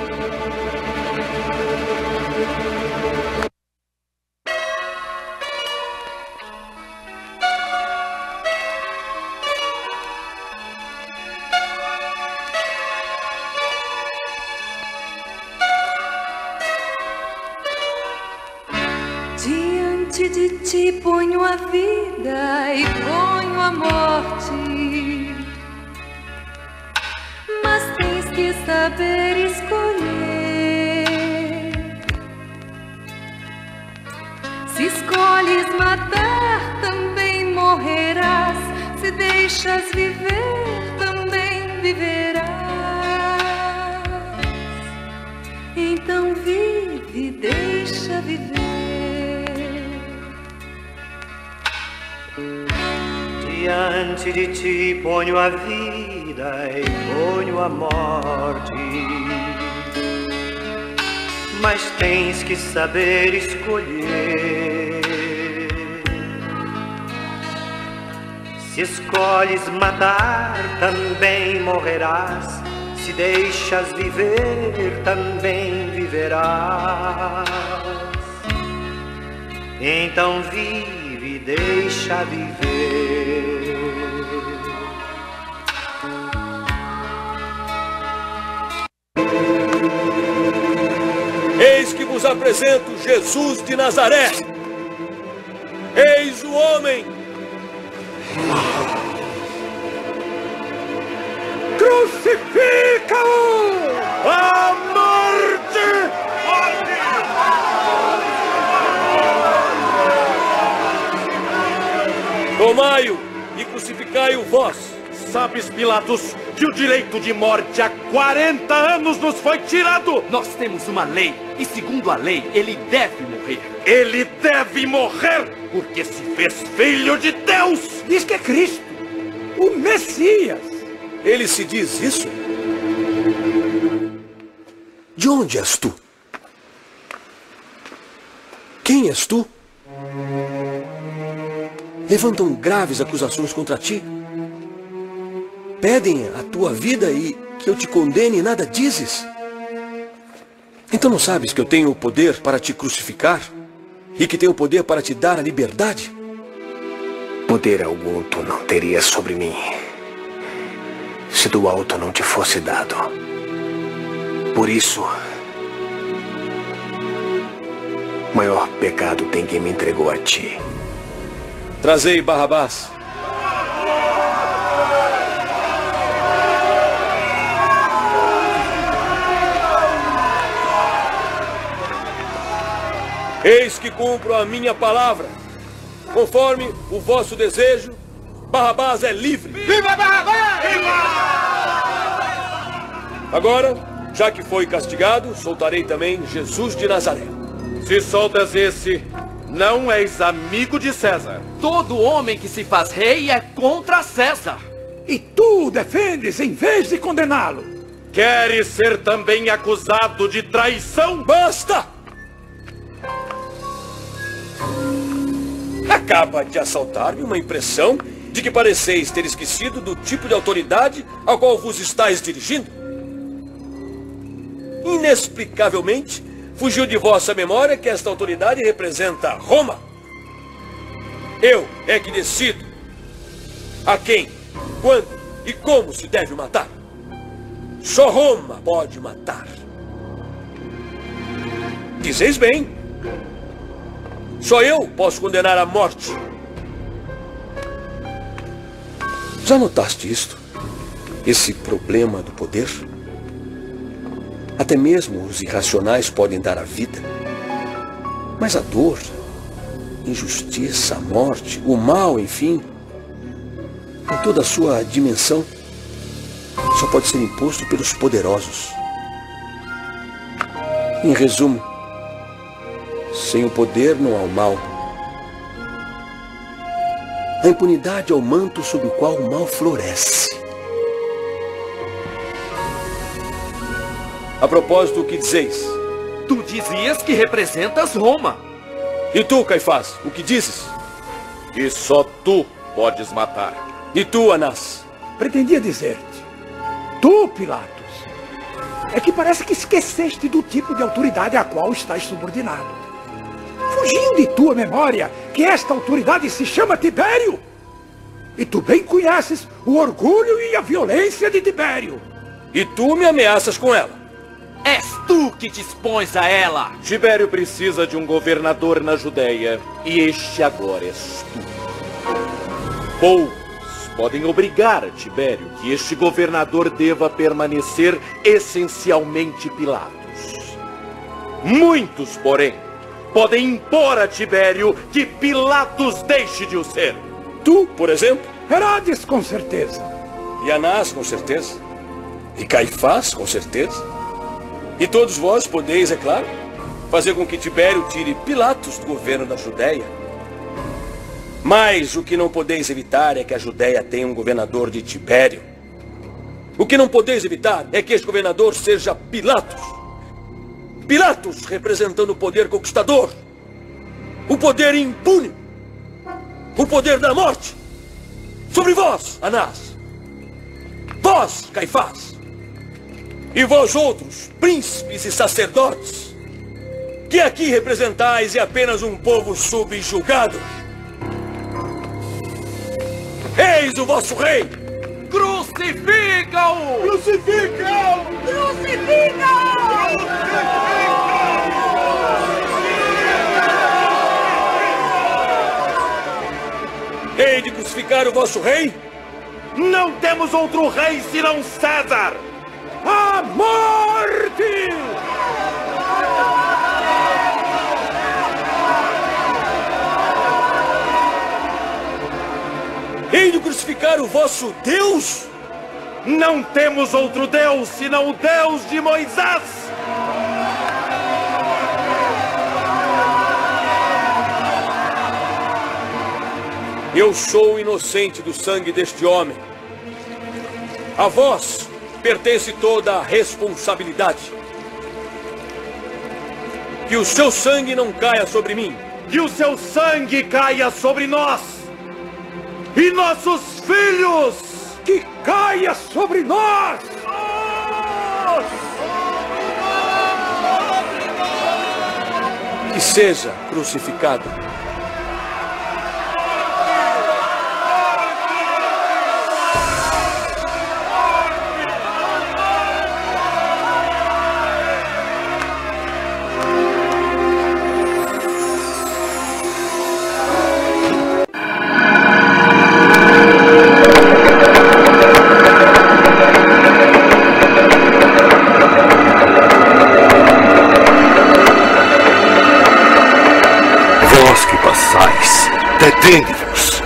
Diante de ti ponho a vida e ponho a morte, mas tens que saber escolher. Se escolhes matar, também morrerás. Se deixas viver, também viverás. Então vive, deixa viver. Diante de ti ponho a vida e ponho a morte, mas tens que saber escolher. Se escolhes matar, também morrerás. Se deixas viver, também viverás. Então vive, deixa viver. Eis que vos apresento Jesus de Nazaré. Eis o homem. Crucifica-o! A morte! Tomai-o e crucificai-o vós. Sabes, Pilatos, que o direito de morte há quarenta anos nos foi tirado. Nós temos uma lei, e segundo a lei, ele deve morrer. Ele deve morrer porque se fez filho de Deus. Diz que é Cristo, o Messias. Ele se diz isso? De onde és tu? Quem és tu? Levantam graves acusações contra ti. Pedem a tua vida e que eu te condene e nada dizes. Então não sabes que eu tenho o poder para te crucificar e que tenho o poder para te dar a liberdade? Poder algum tu não terias sobre mim, se do alto não te fosse dado. Por isso, maior pecado tem quem me entregou a ti. Trazei Barrabás. Eis que cumpro a minha palavra. Conforme o vosso desejo, Barrabás é livre. Viva Barrabás! Viva! Agora, já que foi castigado, soltarei também Jesus de Nazaré. Se soltas esse, não és amigo de César. Todo homem que se faz rei é contra César. E tu o defendes em vez de condená-lo. Queres ser também acusado de traição? Basta! Acaba de assaltar-me uma impressão de que pareceis ter esquecido do tipo de autoridade ao qual vos estáis dirigindo. Inexplicavelmente, fugiu de vossa memória que esta autoridade representa Roma. Eu é que decido a quem, quando e como se deve matar. Só Roma pode matar. Dizeis bem. Só eu posso condenar à morte. Já notaste isto? esse problema do poder? Até mesmo os irracionais podem dar a vida. Mas a dor, injustiça, a morte, o mal, enfim, em toda a sua dimensão, só pode ser imposto pelos poderosos. Em resumo, sem o poder não há o mal. A impunidade é o manto sob o qual o mal floresce. A propósito, o que dizeis? Tu dizias que representas Roma. E tu, Caifás, o que dizes? Que só tu podes matar. E tu, Anás? Pretendia dizer-te, tu, Pilatos, é que parece que esqueceste do tipo de autoridade a qual estás subordinado. Fugiu de tua memória que esta autoridade se chama Tibério. E tu bem conheces o orgulho e a violência de Tibério. E tu me ameaças com ela. És tu que te expões a ela. Tibério precisa de um governador na Judéia, e este agora és tu. Poucos podem obrigar a Tibério que este governador deva permanecer essencialmente Pilatos. Muitos, porém, podem impor a Tibério que Pilatos deixe de o ser. Tu, por exemplo? Herodes, com certeza. E Anás, com certeza. E Caifás, com certeza. E todos vós podeis, é claro, fazer com que Tibério tire Pilatos do governo da Judéia. Mas o que não podeis evitar é que a Judéia tenha um governador de Tibério. O que não podeis evitar é que este governador seja Pilatos. Pilatos representando o poder conquistador. O poder impune. O poder da morte. Sobre vós, Anás. Vós, Caifás. E vós outros, príncipes e sacerdotes, que aqui representais é apenas um povo subjugado. Eis o vosso rei! Crucifica-o! Crucifica-o! Crucifica-o! Hei de crucificar o vosso rei? Não temos outro rei senão César! A morte! Hei de crucificar o vosso Deus? Não temos outro Deus senão o Deus de Moisés! Eu sou inocente do sangue deste homem. A vós pertence toda a responsabilidade. Que o seu sangue não caia sobre mim. Que o seu sangue caia sobre nós. E nossos filhos. Que caia sobre nós. Que seja crucificado. Detende-vos.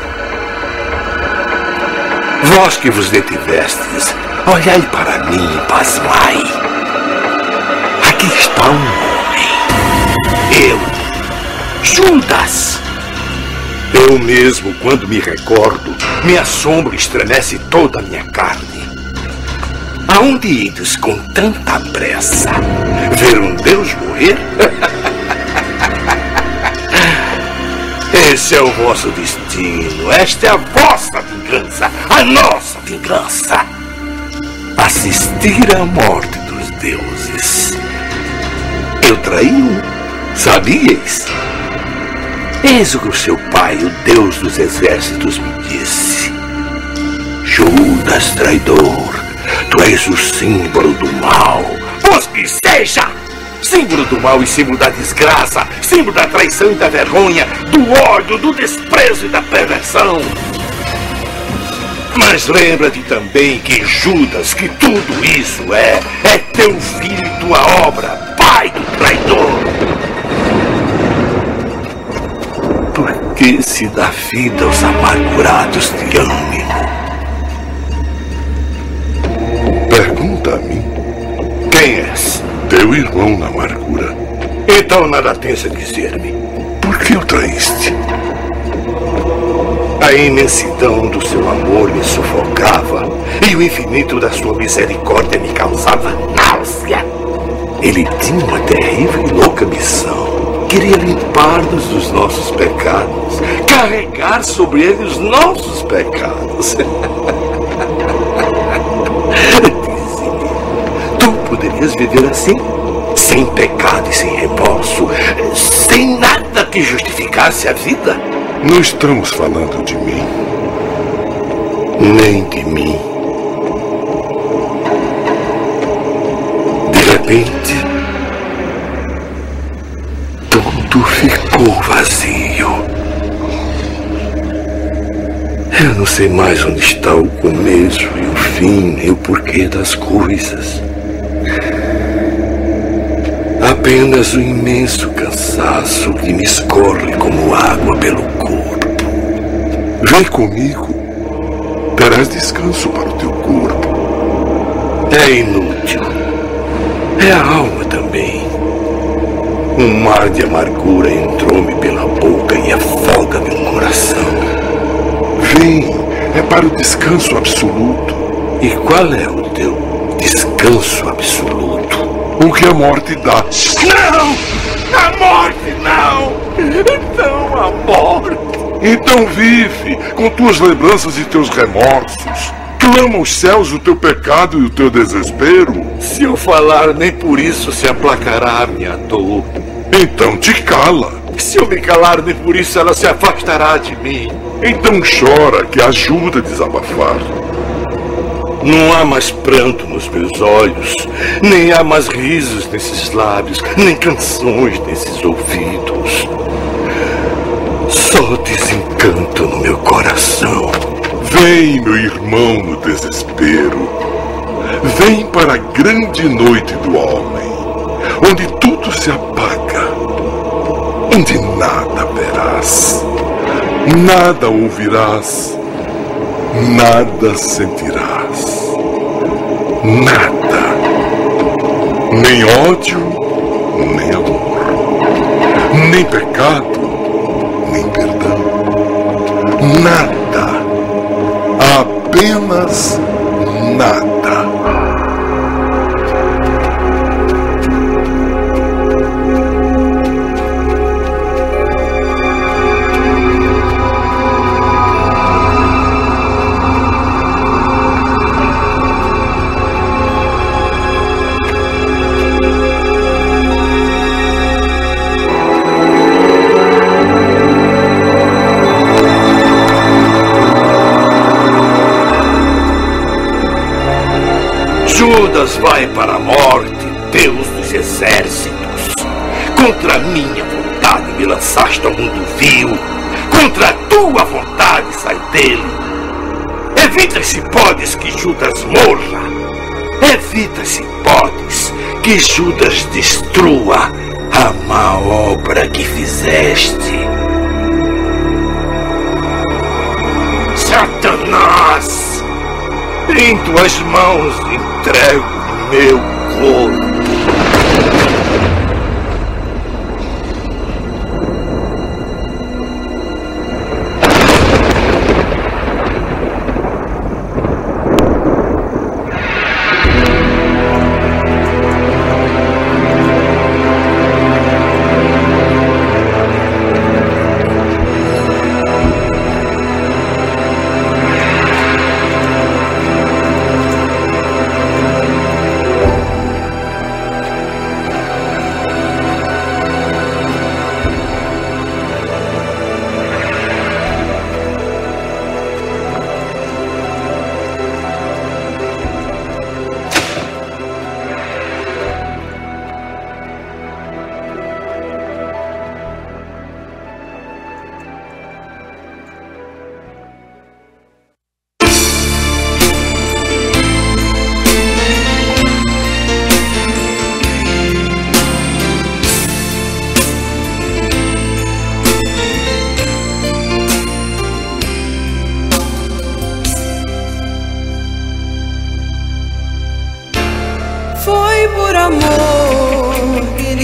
Vós que vos detivestes, olhai para mim e pasmai. Aqui está um homem. Eu, Judas. Eu mesmo, quando me recordo, me assombro e estremece toda a minha carne. Aonde ides com tanta pressa? Ver um Deus morrer? Esse é o vosso destino, esta é a vossa vingança, a nossa vingança. Assistir à morte dos deuses. Eu traí um, sabíeis? Eis o que o seu pai, o Deus dos exércitos, me disse. Judas, traidor, tu és o símbolo do mal. Pois que seja! Símbolo do mal e símbolo da desgraça, símbolo da traição e da vergonha, do ódio, do desprezo e da perversão. Mas lembra-te também que Judas, que tudo isso é, é teu filho e tua obra, pai do traidor. Por que se dá vida aos amargurados de ânimo? Pergunta a mim. Quem és? Teu irmão na amargura. Então nada tens a dizer-me. Por que o traíste? A imensidão do seu amor me sufocava e o infinito da sua misericórdia me causava náusea. Ele tinha uma terrível e louca missão. Queria limpar-nos dos nossos pecados, carregar sobre ele os nossos pecados. Dize-me, tu poderias viver assim? Sem pecado e sem remorso, sem nada que justificasse a vida? Não estamos falando de mim. Nem de mim. De repente, tudo ficou vazio. Eu não sei mais onde está o começo e o fim, nem o porquê das coisas. Apenas o imenso cansaço que me escorre como água pelo corpo. Vem comigo. Terás descanso para o teu corpo. É inútil. É a alma também. Um mar de amargura entrou-me pela boca e afoga meu coração. Vem, é para o descanso absoluto. E qual é o teu descanso absoluto? O que a morte dá. Não! A morte não! Não a morte! Então vive com tuas lembranças e teus remorsos. Clama aos céus o teu pecado e o teu desespero. Se eu falar, nem por isso se aplacará a minha dor. Então te cala. Se eu me calar, nem por isso ela se afastará de mim. Então chora, que ajuda a desabafar. Não há mais pranto nos meus olhos, nem há mais risos nesses lábios, nem canções nesses ouvidos. Só desencanto no meu coração. Vem, meu irmão, no desespero. Vem para a grande noite do homem, onde tudo se apaga, onde nada verás, nada ouvirás, nada sentirás. Nada. Nem ódio, nem amor. Nem pecado, nem perdão. Nada. Apenas nada. Judas vai para a morte, Deus dos exércitos. Contra a minha vontade me lançaste ao mundo vil. Contra a tua vontade sai dele. Evita, se podes, que Judas morra. Evita, se podes, que Judas destrua a má obra que fizeste. Satanás! Em tuas mãos entrego meu corpo.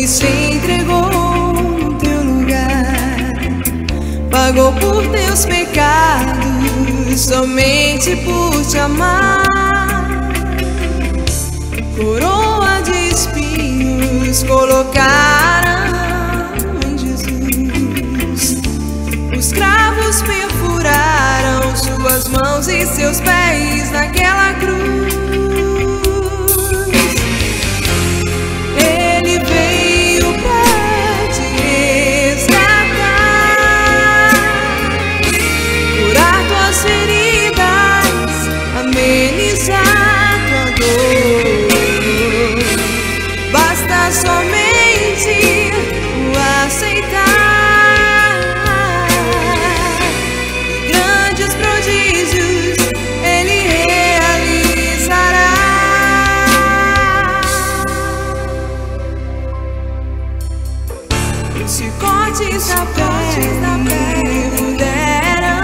e se entregou no teu lugar, pagou por teus pecados, somente por te amar. Coroa de espinhos colocaram em Jesus, os cravos perfuraram suas mãos e seus pés naquela cruz. Ele veio pra te resgatar, curar tuas feridas, amenizar tua dor. Basta somente o aceitar, grandes prodígios Ele realizará. Os chicotes da pele puderam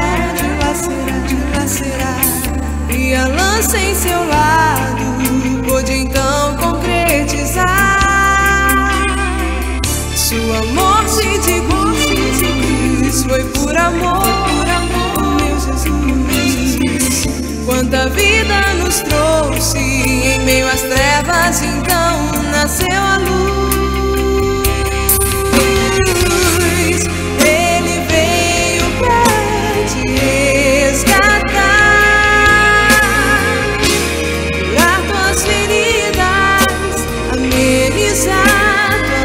dilacerar, e a lança em seu lado pôde então concretizar. Sua morte de cruz foi por amor, meu Jesus. Quanta vida nos trouxe em meio às trevas, então nasceu a luz. Ele veio pra te resgatar, curar tuas feridas, amenizar tua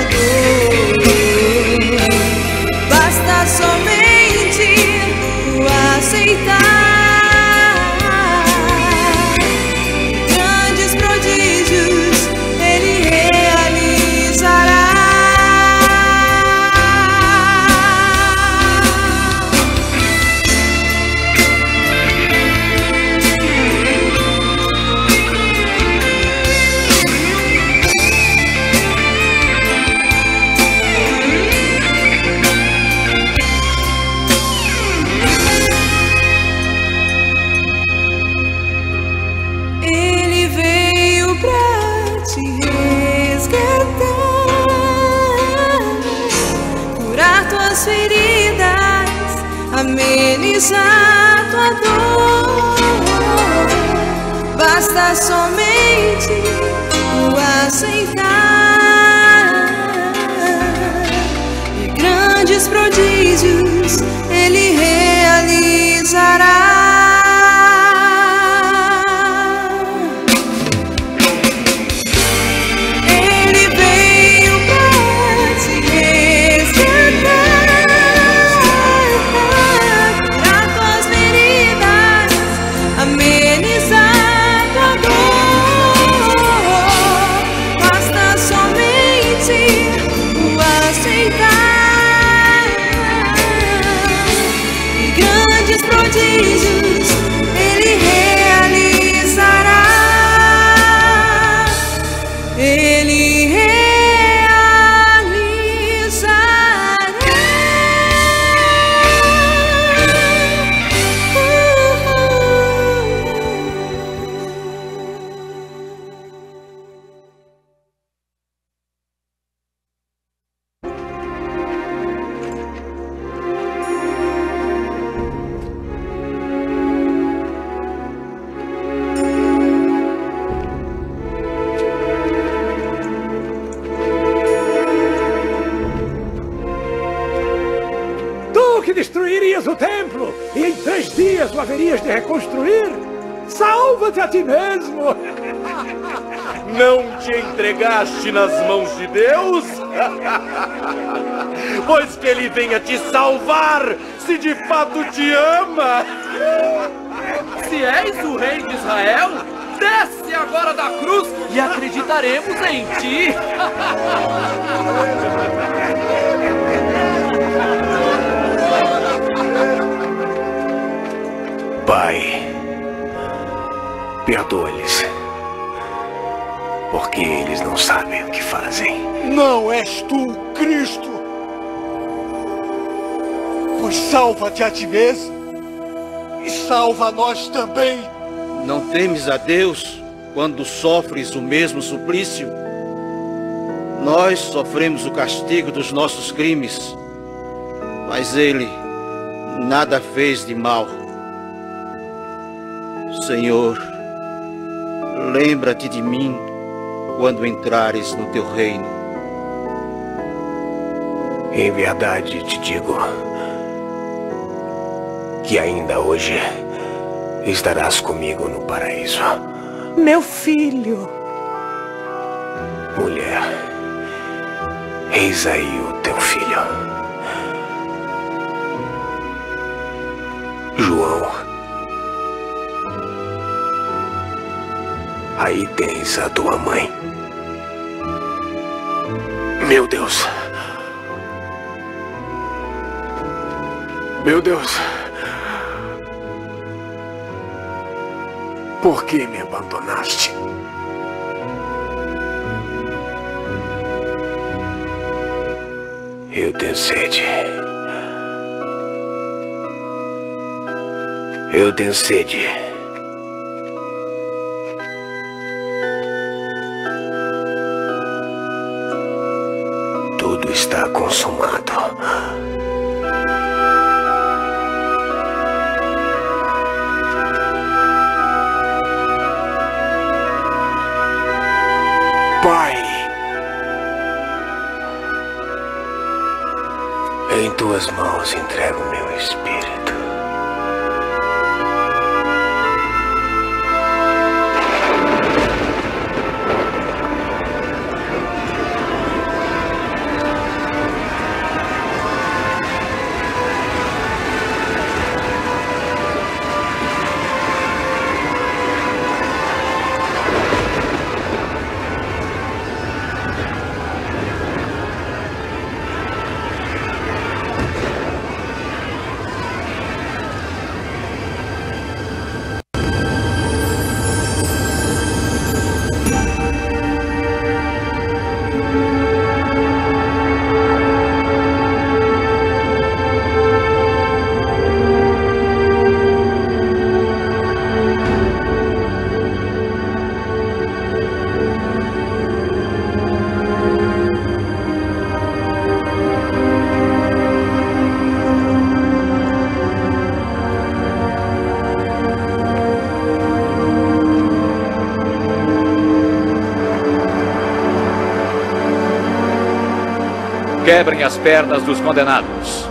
dor. Basta somente o aceitar, grandes prodígios Ele realizará. Ele veio pra te resgatar, curar tuas feridas, amenizar tua dor. Basta somente o aceitar, e grandes prodígios Ele realizará. Ele veio pra te resgatar, curar tuas feridas, amenizar tua dor. Basta somente o aceitar, e grandes prodígios Ele realizará. Ele Que destruirias o templo e em três dias o haverias de reconstruir? Salva-te a ti mesmo! Não te entregaste nas mãos de Deus? Pois que Ele venha te salvar, se de fato te ama! Se és o rei de Israel, desce agora da cruz e acreditaremos em ti! Pai, perdoa-lhes, porque eles não sabem o que fazem. Não és tu, Cristo? Pois salva-te a ti mesmo e salva a nós também. Não temes a Deus quando sofres o mesmo suplício? Nós sofremos o castigo dos nossos crimes, mas ele nada fez de mal. Senhor, lembra-te de mim quando entrares no teu reino. Em verdade te digo que ainda hoje estarás comigo no paraíso. Meu filho. Mulher, eis aí o teu filho. João, aí tens a tua mãe. Meu Deus. Meu Deus. Por que me abandonaste? Eu tenho sede. Eu tenho sede. Tudo está consumado. Pai, em tuas mãos entrego meu espírito. Quebrem as pernas dos condenados.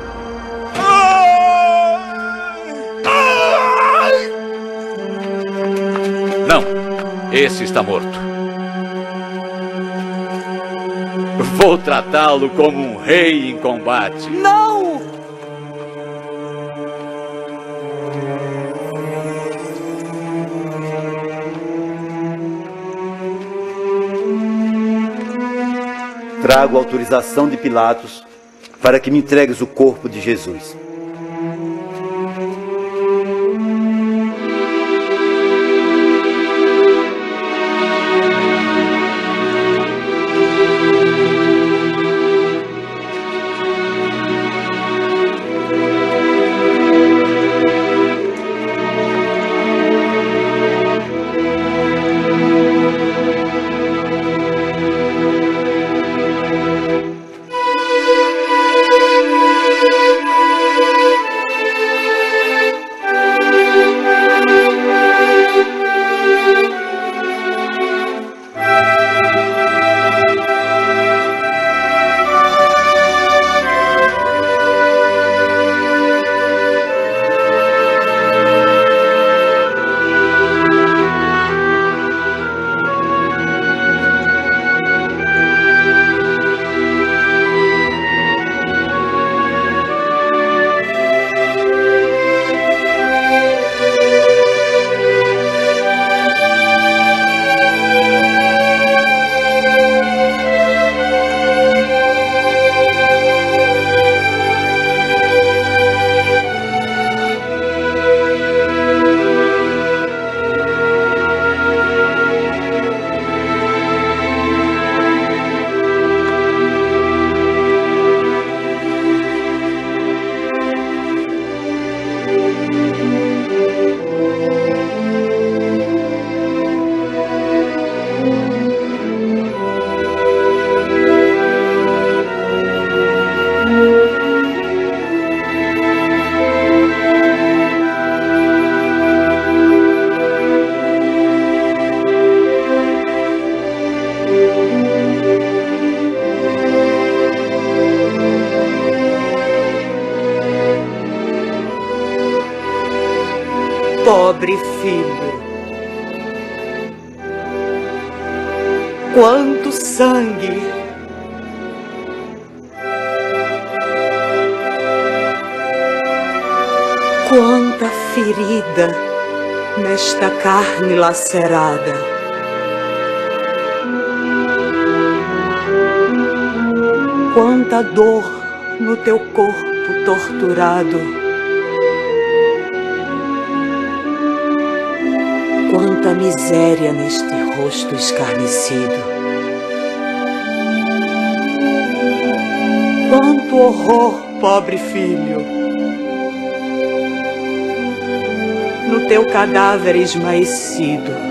Não, esse está morto. Vou tratá-lo como um rei em combate. Não! Trago autorização de Pilatos para que me entregues o corpo de Jesus. pobre filho. Quanto sangue! Quanta ferida nesta carne lacerada! Quanta dor no teu corpo torturado! Quanta miséria neste rosto escarnecido! Quanto horror, pobre filho! No teu cadáver esmaecido.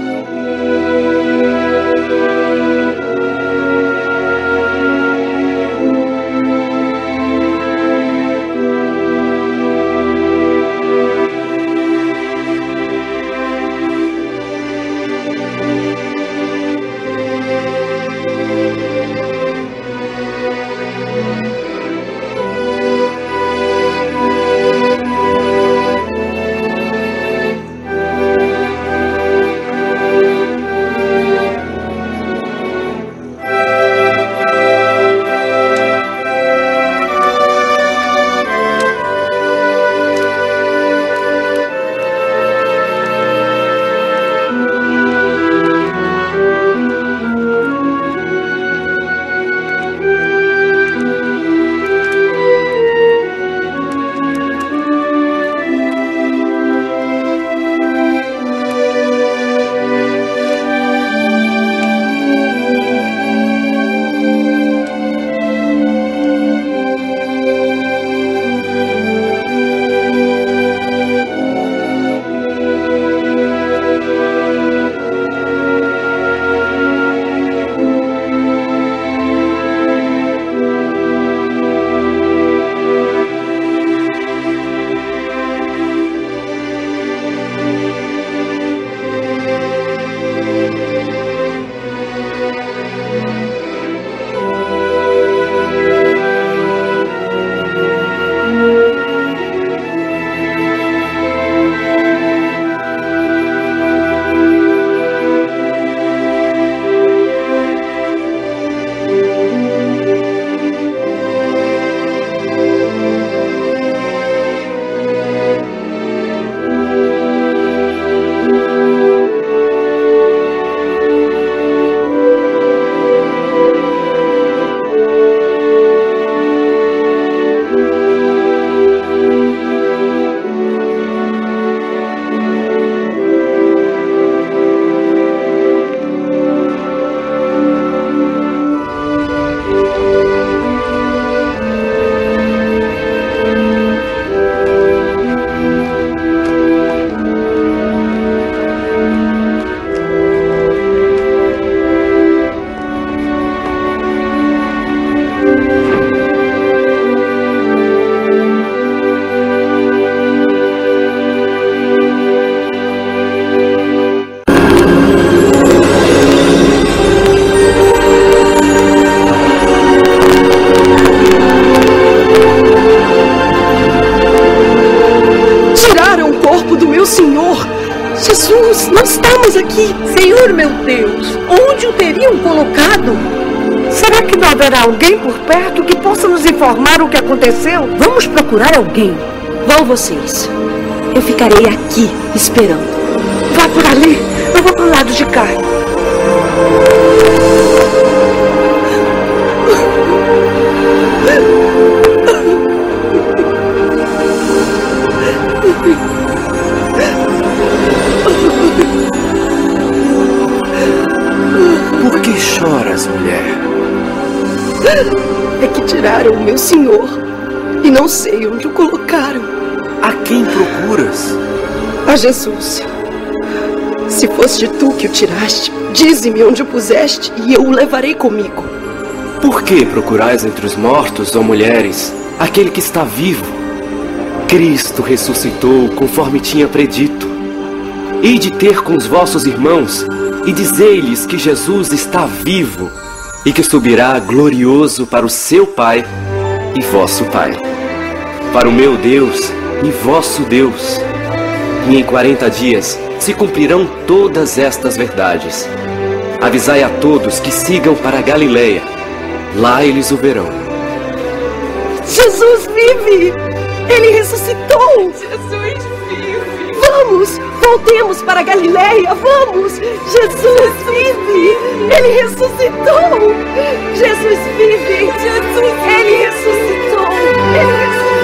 Senhor meu Deus, onde o teriam colocado? Será que não haverá alguém por perto que possa nos informar o que aconteceu? Vamos procurar alguém. Vão vocês. Eu ficarei aqui, esperando. Vá por ali, eu vou pro lado de cá. Por que choras, mulher? É que tiraram o meu senhor e não sei onde o colocaram. A quem procuras? A Jesus. Se foste tu que o tiraste, dize-me onde o puseste e eu o levarei comigo. Por que procurais entre os mortos, ó mulheres, aquele que está vivo? Cristo ressuscitou conforme tinha predito. Ide ter com os vossos irmãos e dizei-lhes que Jesus está vivo e que subirá glorioso para o seu Pai e vosso Pai, para o meu Deus e vosso Deus. e em quarenta dias se cumprirão todas estas verdades. Avisai a todos que sigam para a Galileia. Lá eles o verão. Jesus vive! Ele ressuscitou! Jesus vive! Vamos! Voltemos para a Galileia! Vamos! Jesus vive! Ele ressuscitou! Jesus vive! Jesus! Ele ressuscitou! Ele ressuscitou!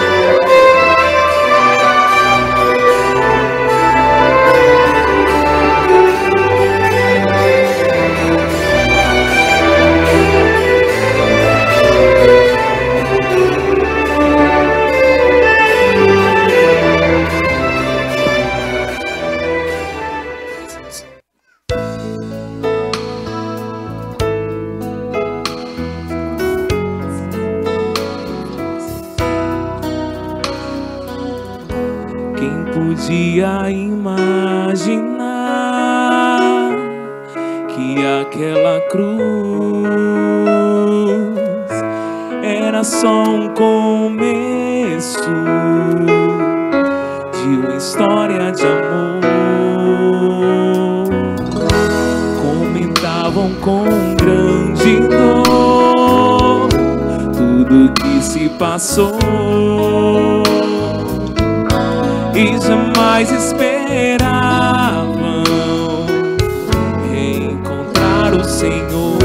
Podia imaginar que aquela cruz era só um começo de uma história de amor. Comentavam com grande dor tudo que se passou e jamais esperavam reencontrar o Senhor.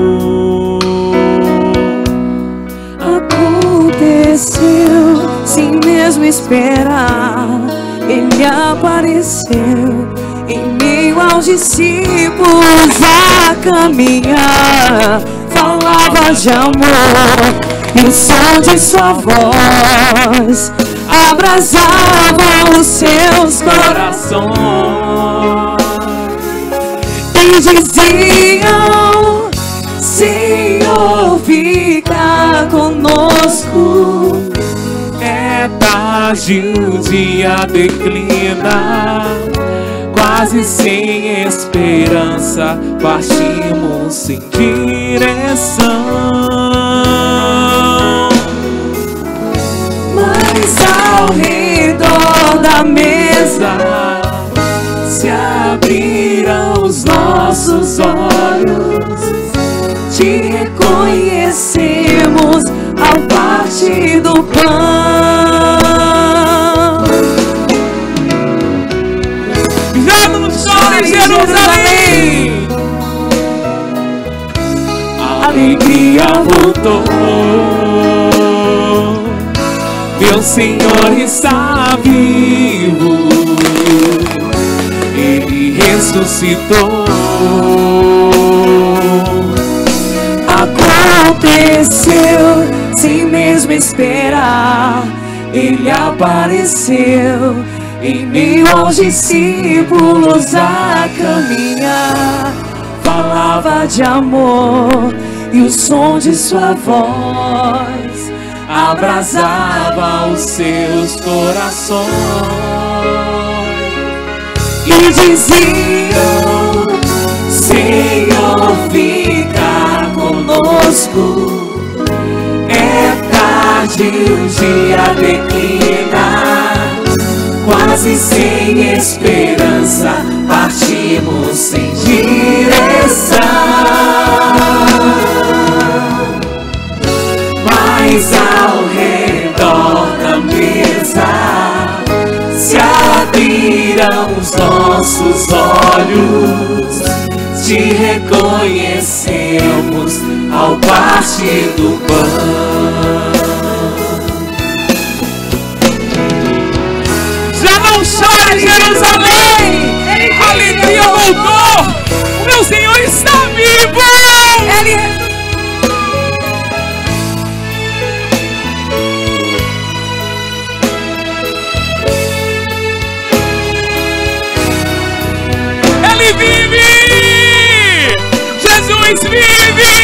Aconteceu sem mesmo esperar, Ele apareceu em meio aos discípulos a caminhar. Falava de amor e o som de sua voz abrasava os seus corações e diziam: Senhor, fica conosco. É tarde, o dia declina, quase sem esperança, partimos sem direção. Mas ao redor da mesa se abriram os nossos olhos, te reconhecemos ao partir do pão. Já não chore, Jerusalém! A alegria voltou. Meu Senhor está vivo, Ele ressuscitou. Aconteceu sem mesmo esperar, Ele apareceu em meio aos discípulos a caminhar. Falava de amor e o som de sua voz abrasava os seus corações e diziam: Senhor, fica conosco. É tarde, o dia declina, quase sem esperança, partimos sem direção. Mas ao redor da mesa se abriram os nossos olhos, te reconhecemos ao partir do pão. Já não chore, Jerusalém! A alegria voltou! O meu Senhor está vivo! Ele Ele vive! Jesus vive!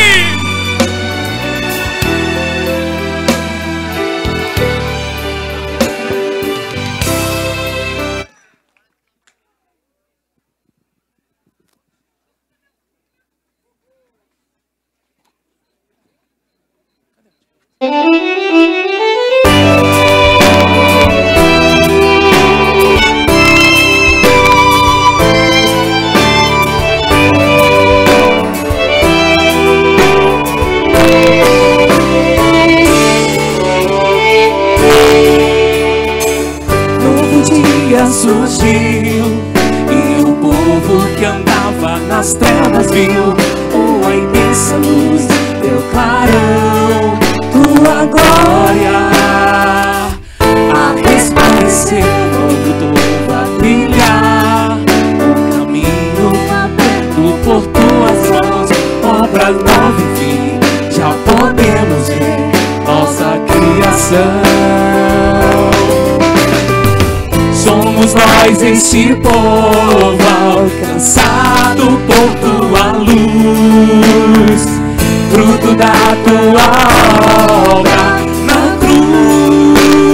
nas trevas viu uma imensa luz, teu clarão, tua glória a resplandecer, quando tu a brilhar, o caminho aberto por tuas mãos, obra nova enfim, já podemos ver nossa criação. Somos nós este povo alcançado por tua luz, fruto da tua obra na cruz.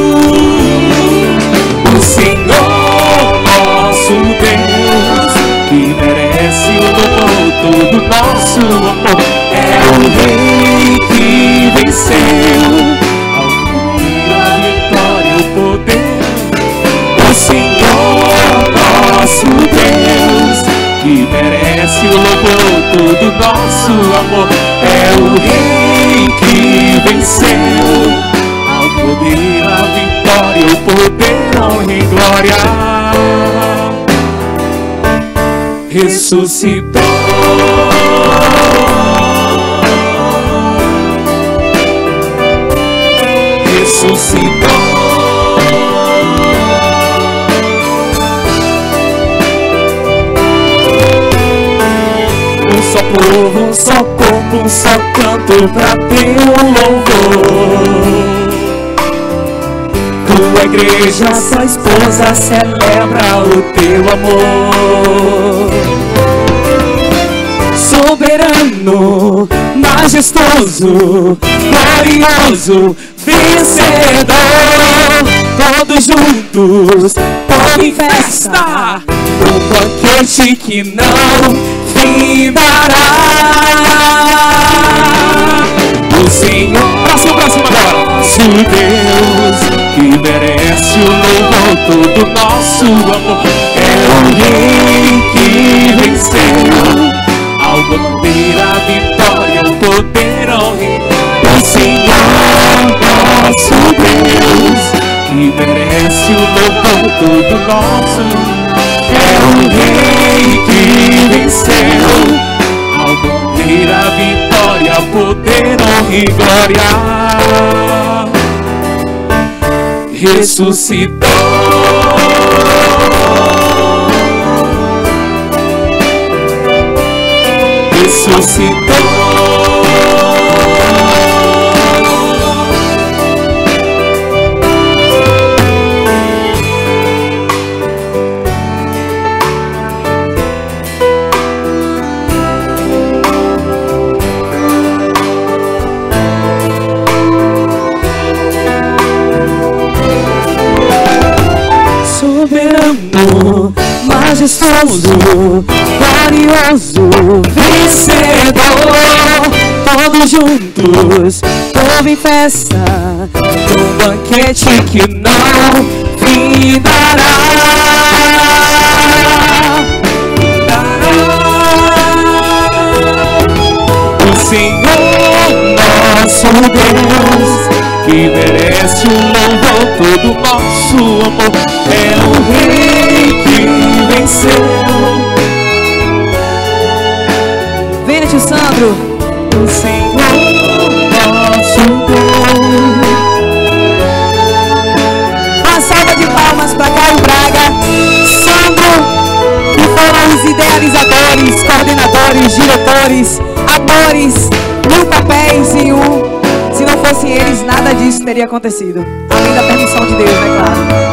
O Senhor nosso Deus, que merece o louvor, todo nosso amor, é o Rei que venceu ao cumprir a vitória, o poder. O Senhor nosso Deus, que merece o louvor, todo nosso amor, é o Rei que venceu ao poder, a vitória, o poder, honra e glória. Ressuscitou, ressuscitou. Um só povo, um só corpo, um só canto pra teu louvor. Tua igreja, sua esposa, celebra o teu amor. Soberano, majestoso, glorioso, vencedor, todos juntos, povo em festa, um banquete que não findará. O Senhor, braço pra cima agora, nosso Deus, que merece o louvor, todo nosso amor, é o Rei que venceu ao bandeira, a vitória, o poder, ao Rei. O Senhor nosso Deus, que merece o louvor, todo nosso, é o Rei que venceu ao bandeira, a vitória, poder, honra e glória. Ressuscitou, ressuscitou. Soberano, majestoso, glorioso, vencedor, todos juntos, povo em festa, um banquete que não findará. O Senhor nosso Deus, que merece o louvor, todo nosso amor, é o Rei que venceu. Venha, tio Sandro. O Senhor nosso Deus. Uma salva de palmas para Caio Braga, Sandro, que foram os idealizadores, coordenadores, diretores, atores, mil papéis em um. Se não fossem eles, nada disso teria acontecido. Além da permissão de Deus, né, claro.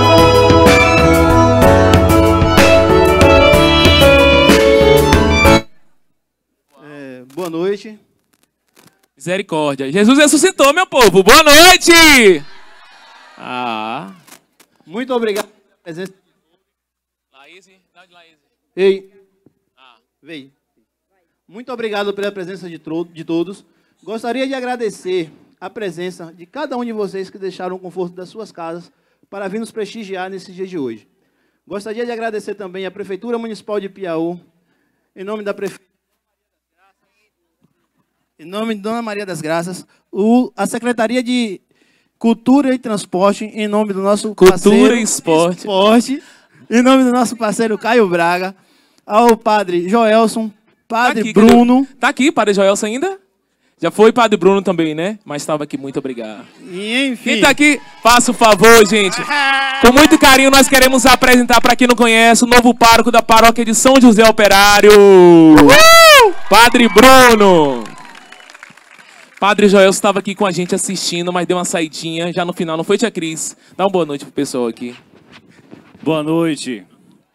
Boa noite. Misericórdia. Jesus ressuscitou, meu povo. Boa noite. Ah. Muito obrigado pela presença. Laís, dá de Laís. Ei. Ah. Vem. Muito obrigado pela presença de, de todos. Gostaria de agradecer a presença de cada um de vocês que deixaram o conforto das suas casas para vir nos prestigiar nesse dia de hoje. Gostaria de agradecer também à Prefeitura Municipal de Piauí, em nome da Prefeitura, em nome de Dona Maria das Graças, o, a Secretaria de Cultura e Transporte, em nome do nosso Cultura parceiro e Esporte. Esporte, em nome do nosso parceiro Caio Braga, ao padre Joelson, padre tá aqui, Bruno. Cadê? Tá aqui, padre Joelson ainda? Já foi padre Bruno também, né? Mas estava aqui, muito obrigado. E enfim. Quem tá aqui, faça o favor, gente. Com muito carinho, nós queremos apresentar, para quem não conhece, o novo pároco da paróquia de São José Operário. Uhul! Padre Bruno. Padre Joel estava aqui com a gente assistindo, mas deu uma saidinha já no final. Não foi, tia Cris? Dá uma boa noite pro pessoal aqui. Boa noite.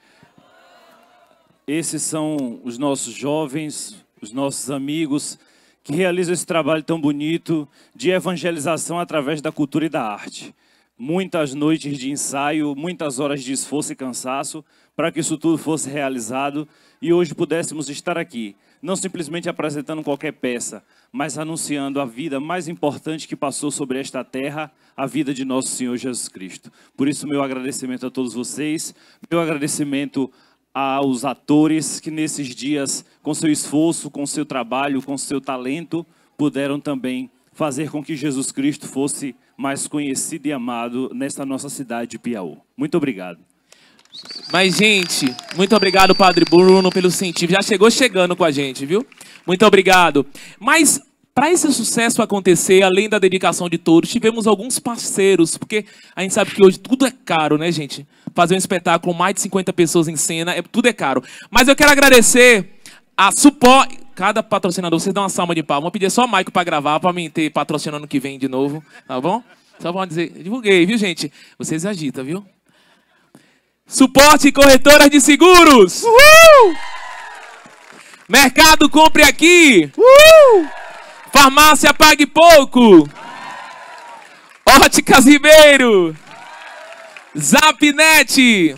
Esses são os nossos jovens, os nossos amigos, que realizam esse trabalho tão bonito de evangelização através da cultura e da arte. Muitas noites de ensaio, muitas horas de esforço e cansaço para que isso tudo fosse realizado e hoje pudéssemos estar aqui, não simplesmente apresentando qualquer peça, mas anunciando a vida mais importante que passou sobre esta terra, a vida de nosso Senhor Jesus Cristo. Por isso, meu agradecimento a todos vocês, meu agradecimento aos atores que nesses dias, com seu esforço, com seu trabalho, com seu talento, puderam também fazer com que Jesus Cristo fosse mais conhecido e amado nesta nossa cidade de Piauí. Muito obrigado. Mas, gente, muito obrigado, Padre Bruno, pelo incentivo. Já chegou chegando com a gente, viu? Muito obrigado. Mas, para esse sucesso acontecer, além da dedicação de todos, tivemos alguns parceiros, porque a gente sabe que hoje tudo é caro, né, gente? Fazer um espetáculo com mais de cinquenta pessoas em cena, é, tudo é caro. Mas eu quero agradecer a suporte... Cada patrocinador, vocês dão uma salva de palmas. Vou pedir só o Maico para gravar, para mim ter patrocínio ano que vem de novo, tá bom? Só vão dizer, divulguei, viu, gente? Vocês agitam, viu? Suporte Corretoras de Seguros. Uhul! Mercado Compre Aqui. Uhul! Farmácia Pague Pouco. Óticas Ribeiro. Zapnet.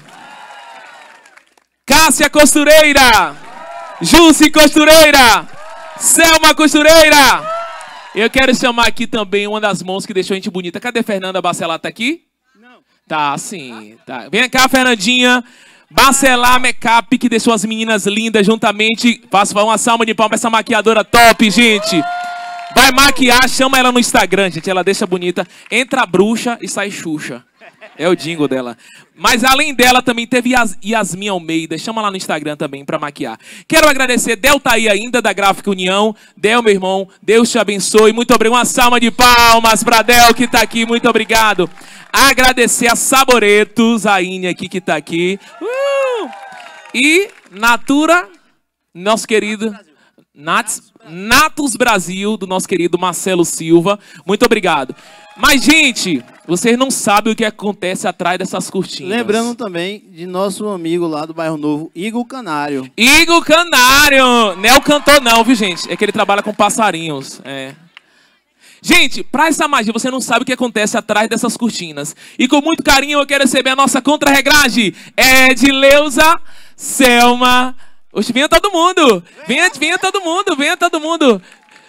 Cássia Costureira. Jussi Costureira. Selma Costureira. Eu quero chamar aqui também uma das mãos que deixou a gente bonita. Cadê Fernanda Bacelar? Tá aqui? Não. Tá, sim. Tá. Vem cá, Fernandinha. Bacelar Makeup, que deixou as meninas lindas juntamente. Faço uma salva de palmas pra essa maquiadora top, gente. Vai maquiar, chama ela no Instagram, gente. Ela deixa bonita. Entra a bruxa e sai Xuxa. É o jingle dela. Mas além dela também teve Yas Yasmin Almeida. Chama lá no Instagram também pra maquiar. Quero agradecer Deltaí ainda, da Gráfica União. Del, meu irmão, Deus te abençoe. Muito obrigado. Uma salva de palmas pra Del que tá aqui. Muito obrigado. Agradecer a Saboretos, a Ine aqui que tá aqui. Uh! E Natura, nosso querido... Nats, Natus Brasil, do nosso querido Marcelo Silva. Muito obrigado. Mas, gente, vocês não sabem o que acontece atrás dessas cortinas. Lembrando também de nosso amigo lá do Bairro Novo, Igor Canário. Igor Canário! Não é o cantor não, viu, gente? É que ele trabalha com passarinhos. É. Gente, pra essa magia, você não sabe o que acontece atrás dessas cortinas. E com muito carinho eu quero receber a nossa contra-regragem. Edileuza, Selma... Oxe, venha todo mundo! Venha, venha todo mundo, venha todo mundo!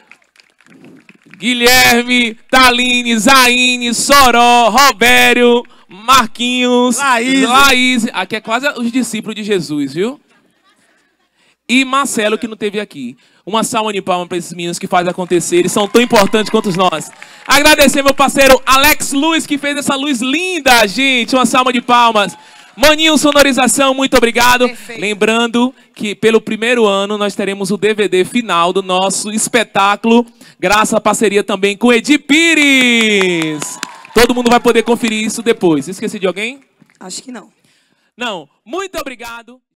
Guilherme, Taline, Zaine, Soró, Robério, Marquinhos, Laís. Laís. Aqui é quase os discípulos de Jesus, viu? E Marcelo, que não esteve aqui. Uma salva de palmas para esses meninos que fazem acontecer. Eles são tão importantes quanto nós. Agradecer meu parceiro Alex Luz, que fez essa luz linda, gente. Uma salva de palmas. Maninho Sonorização, muito obrigado. Perfeito. Lembrando que pelo primeiro ano nós teremos o D V D final do nosso espetáculo, graças à parceria também com Edi Pires. Todo mundo vai poder conferir isso depois. Esqueci de alguém? Acho que não. Não, muito obrigado.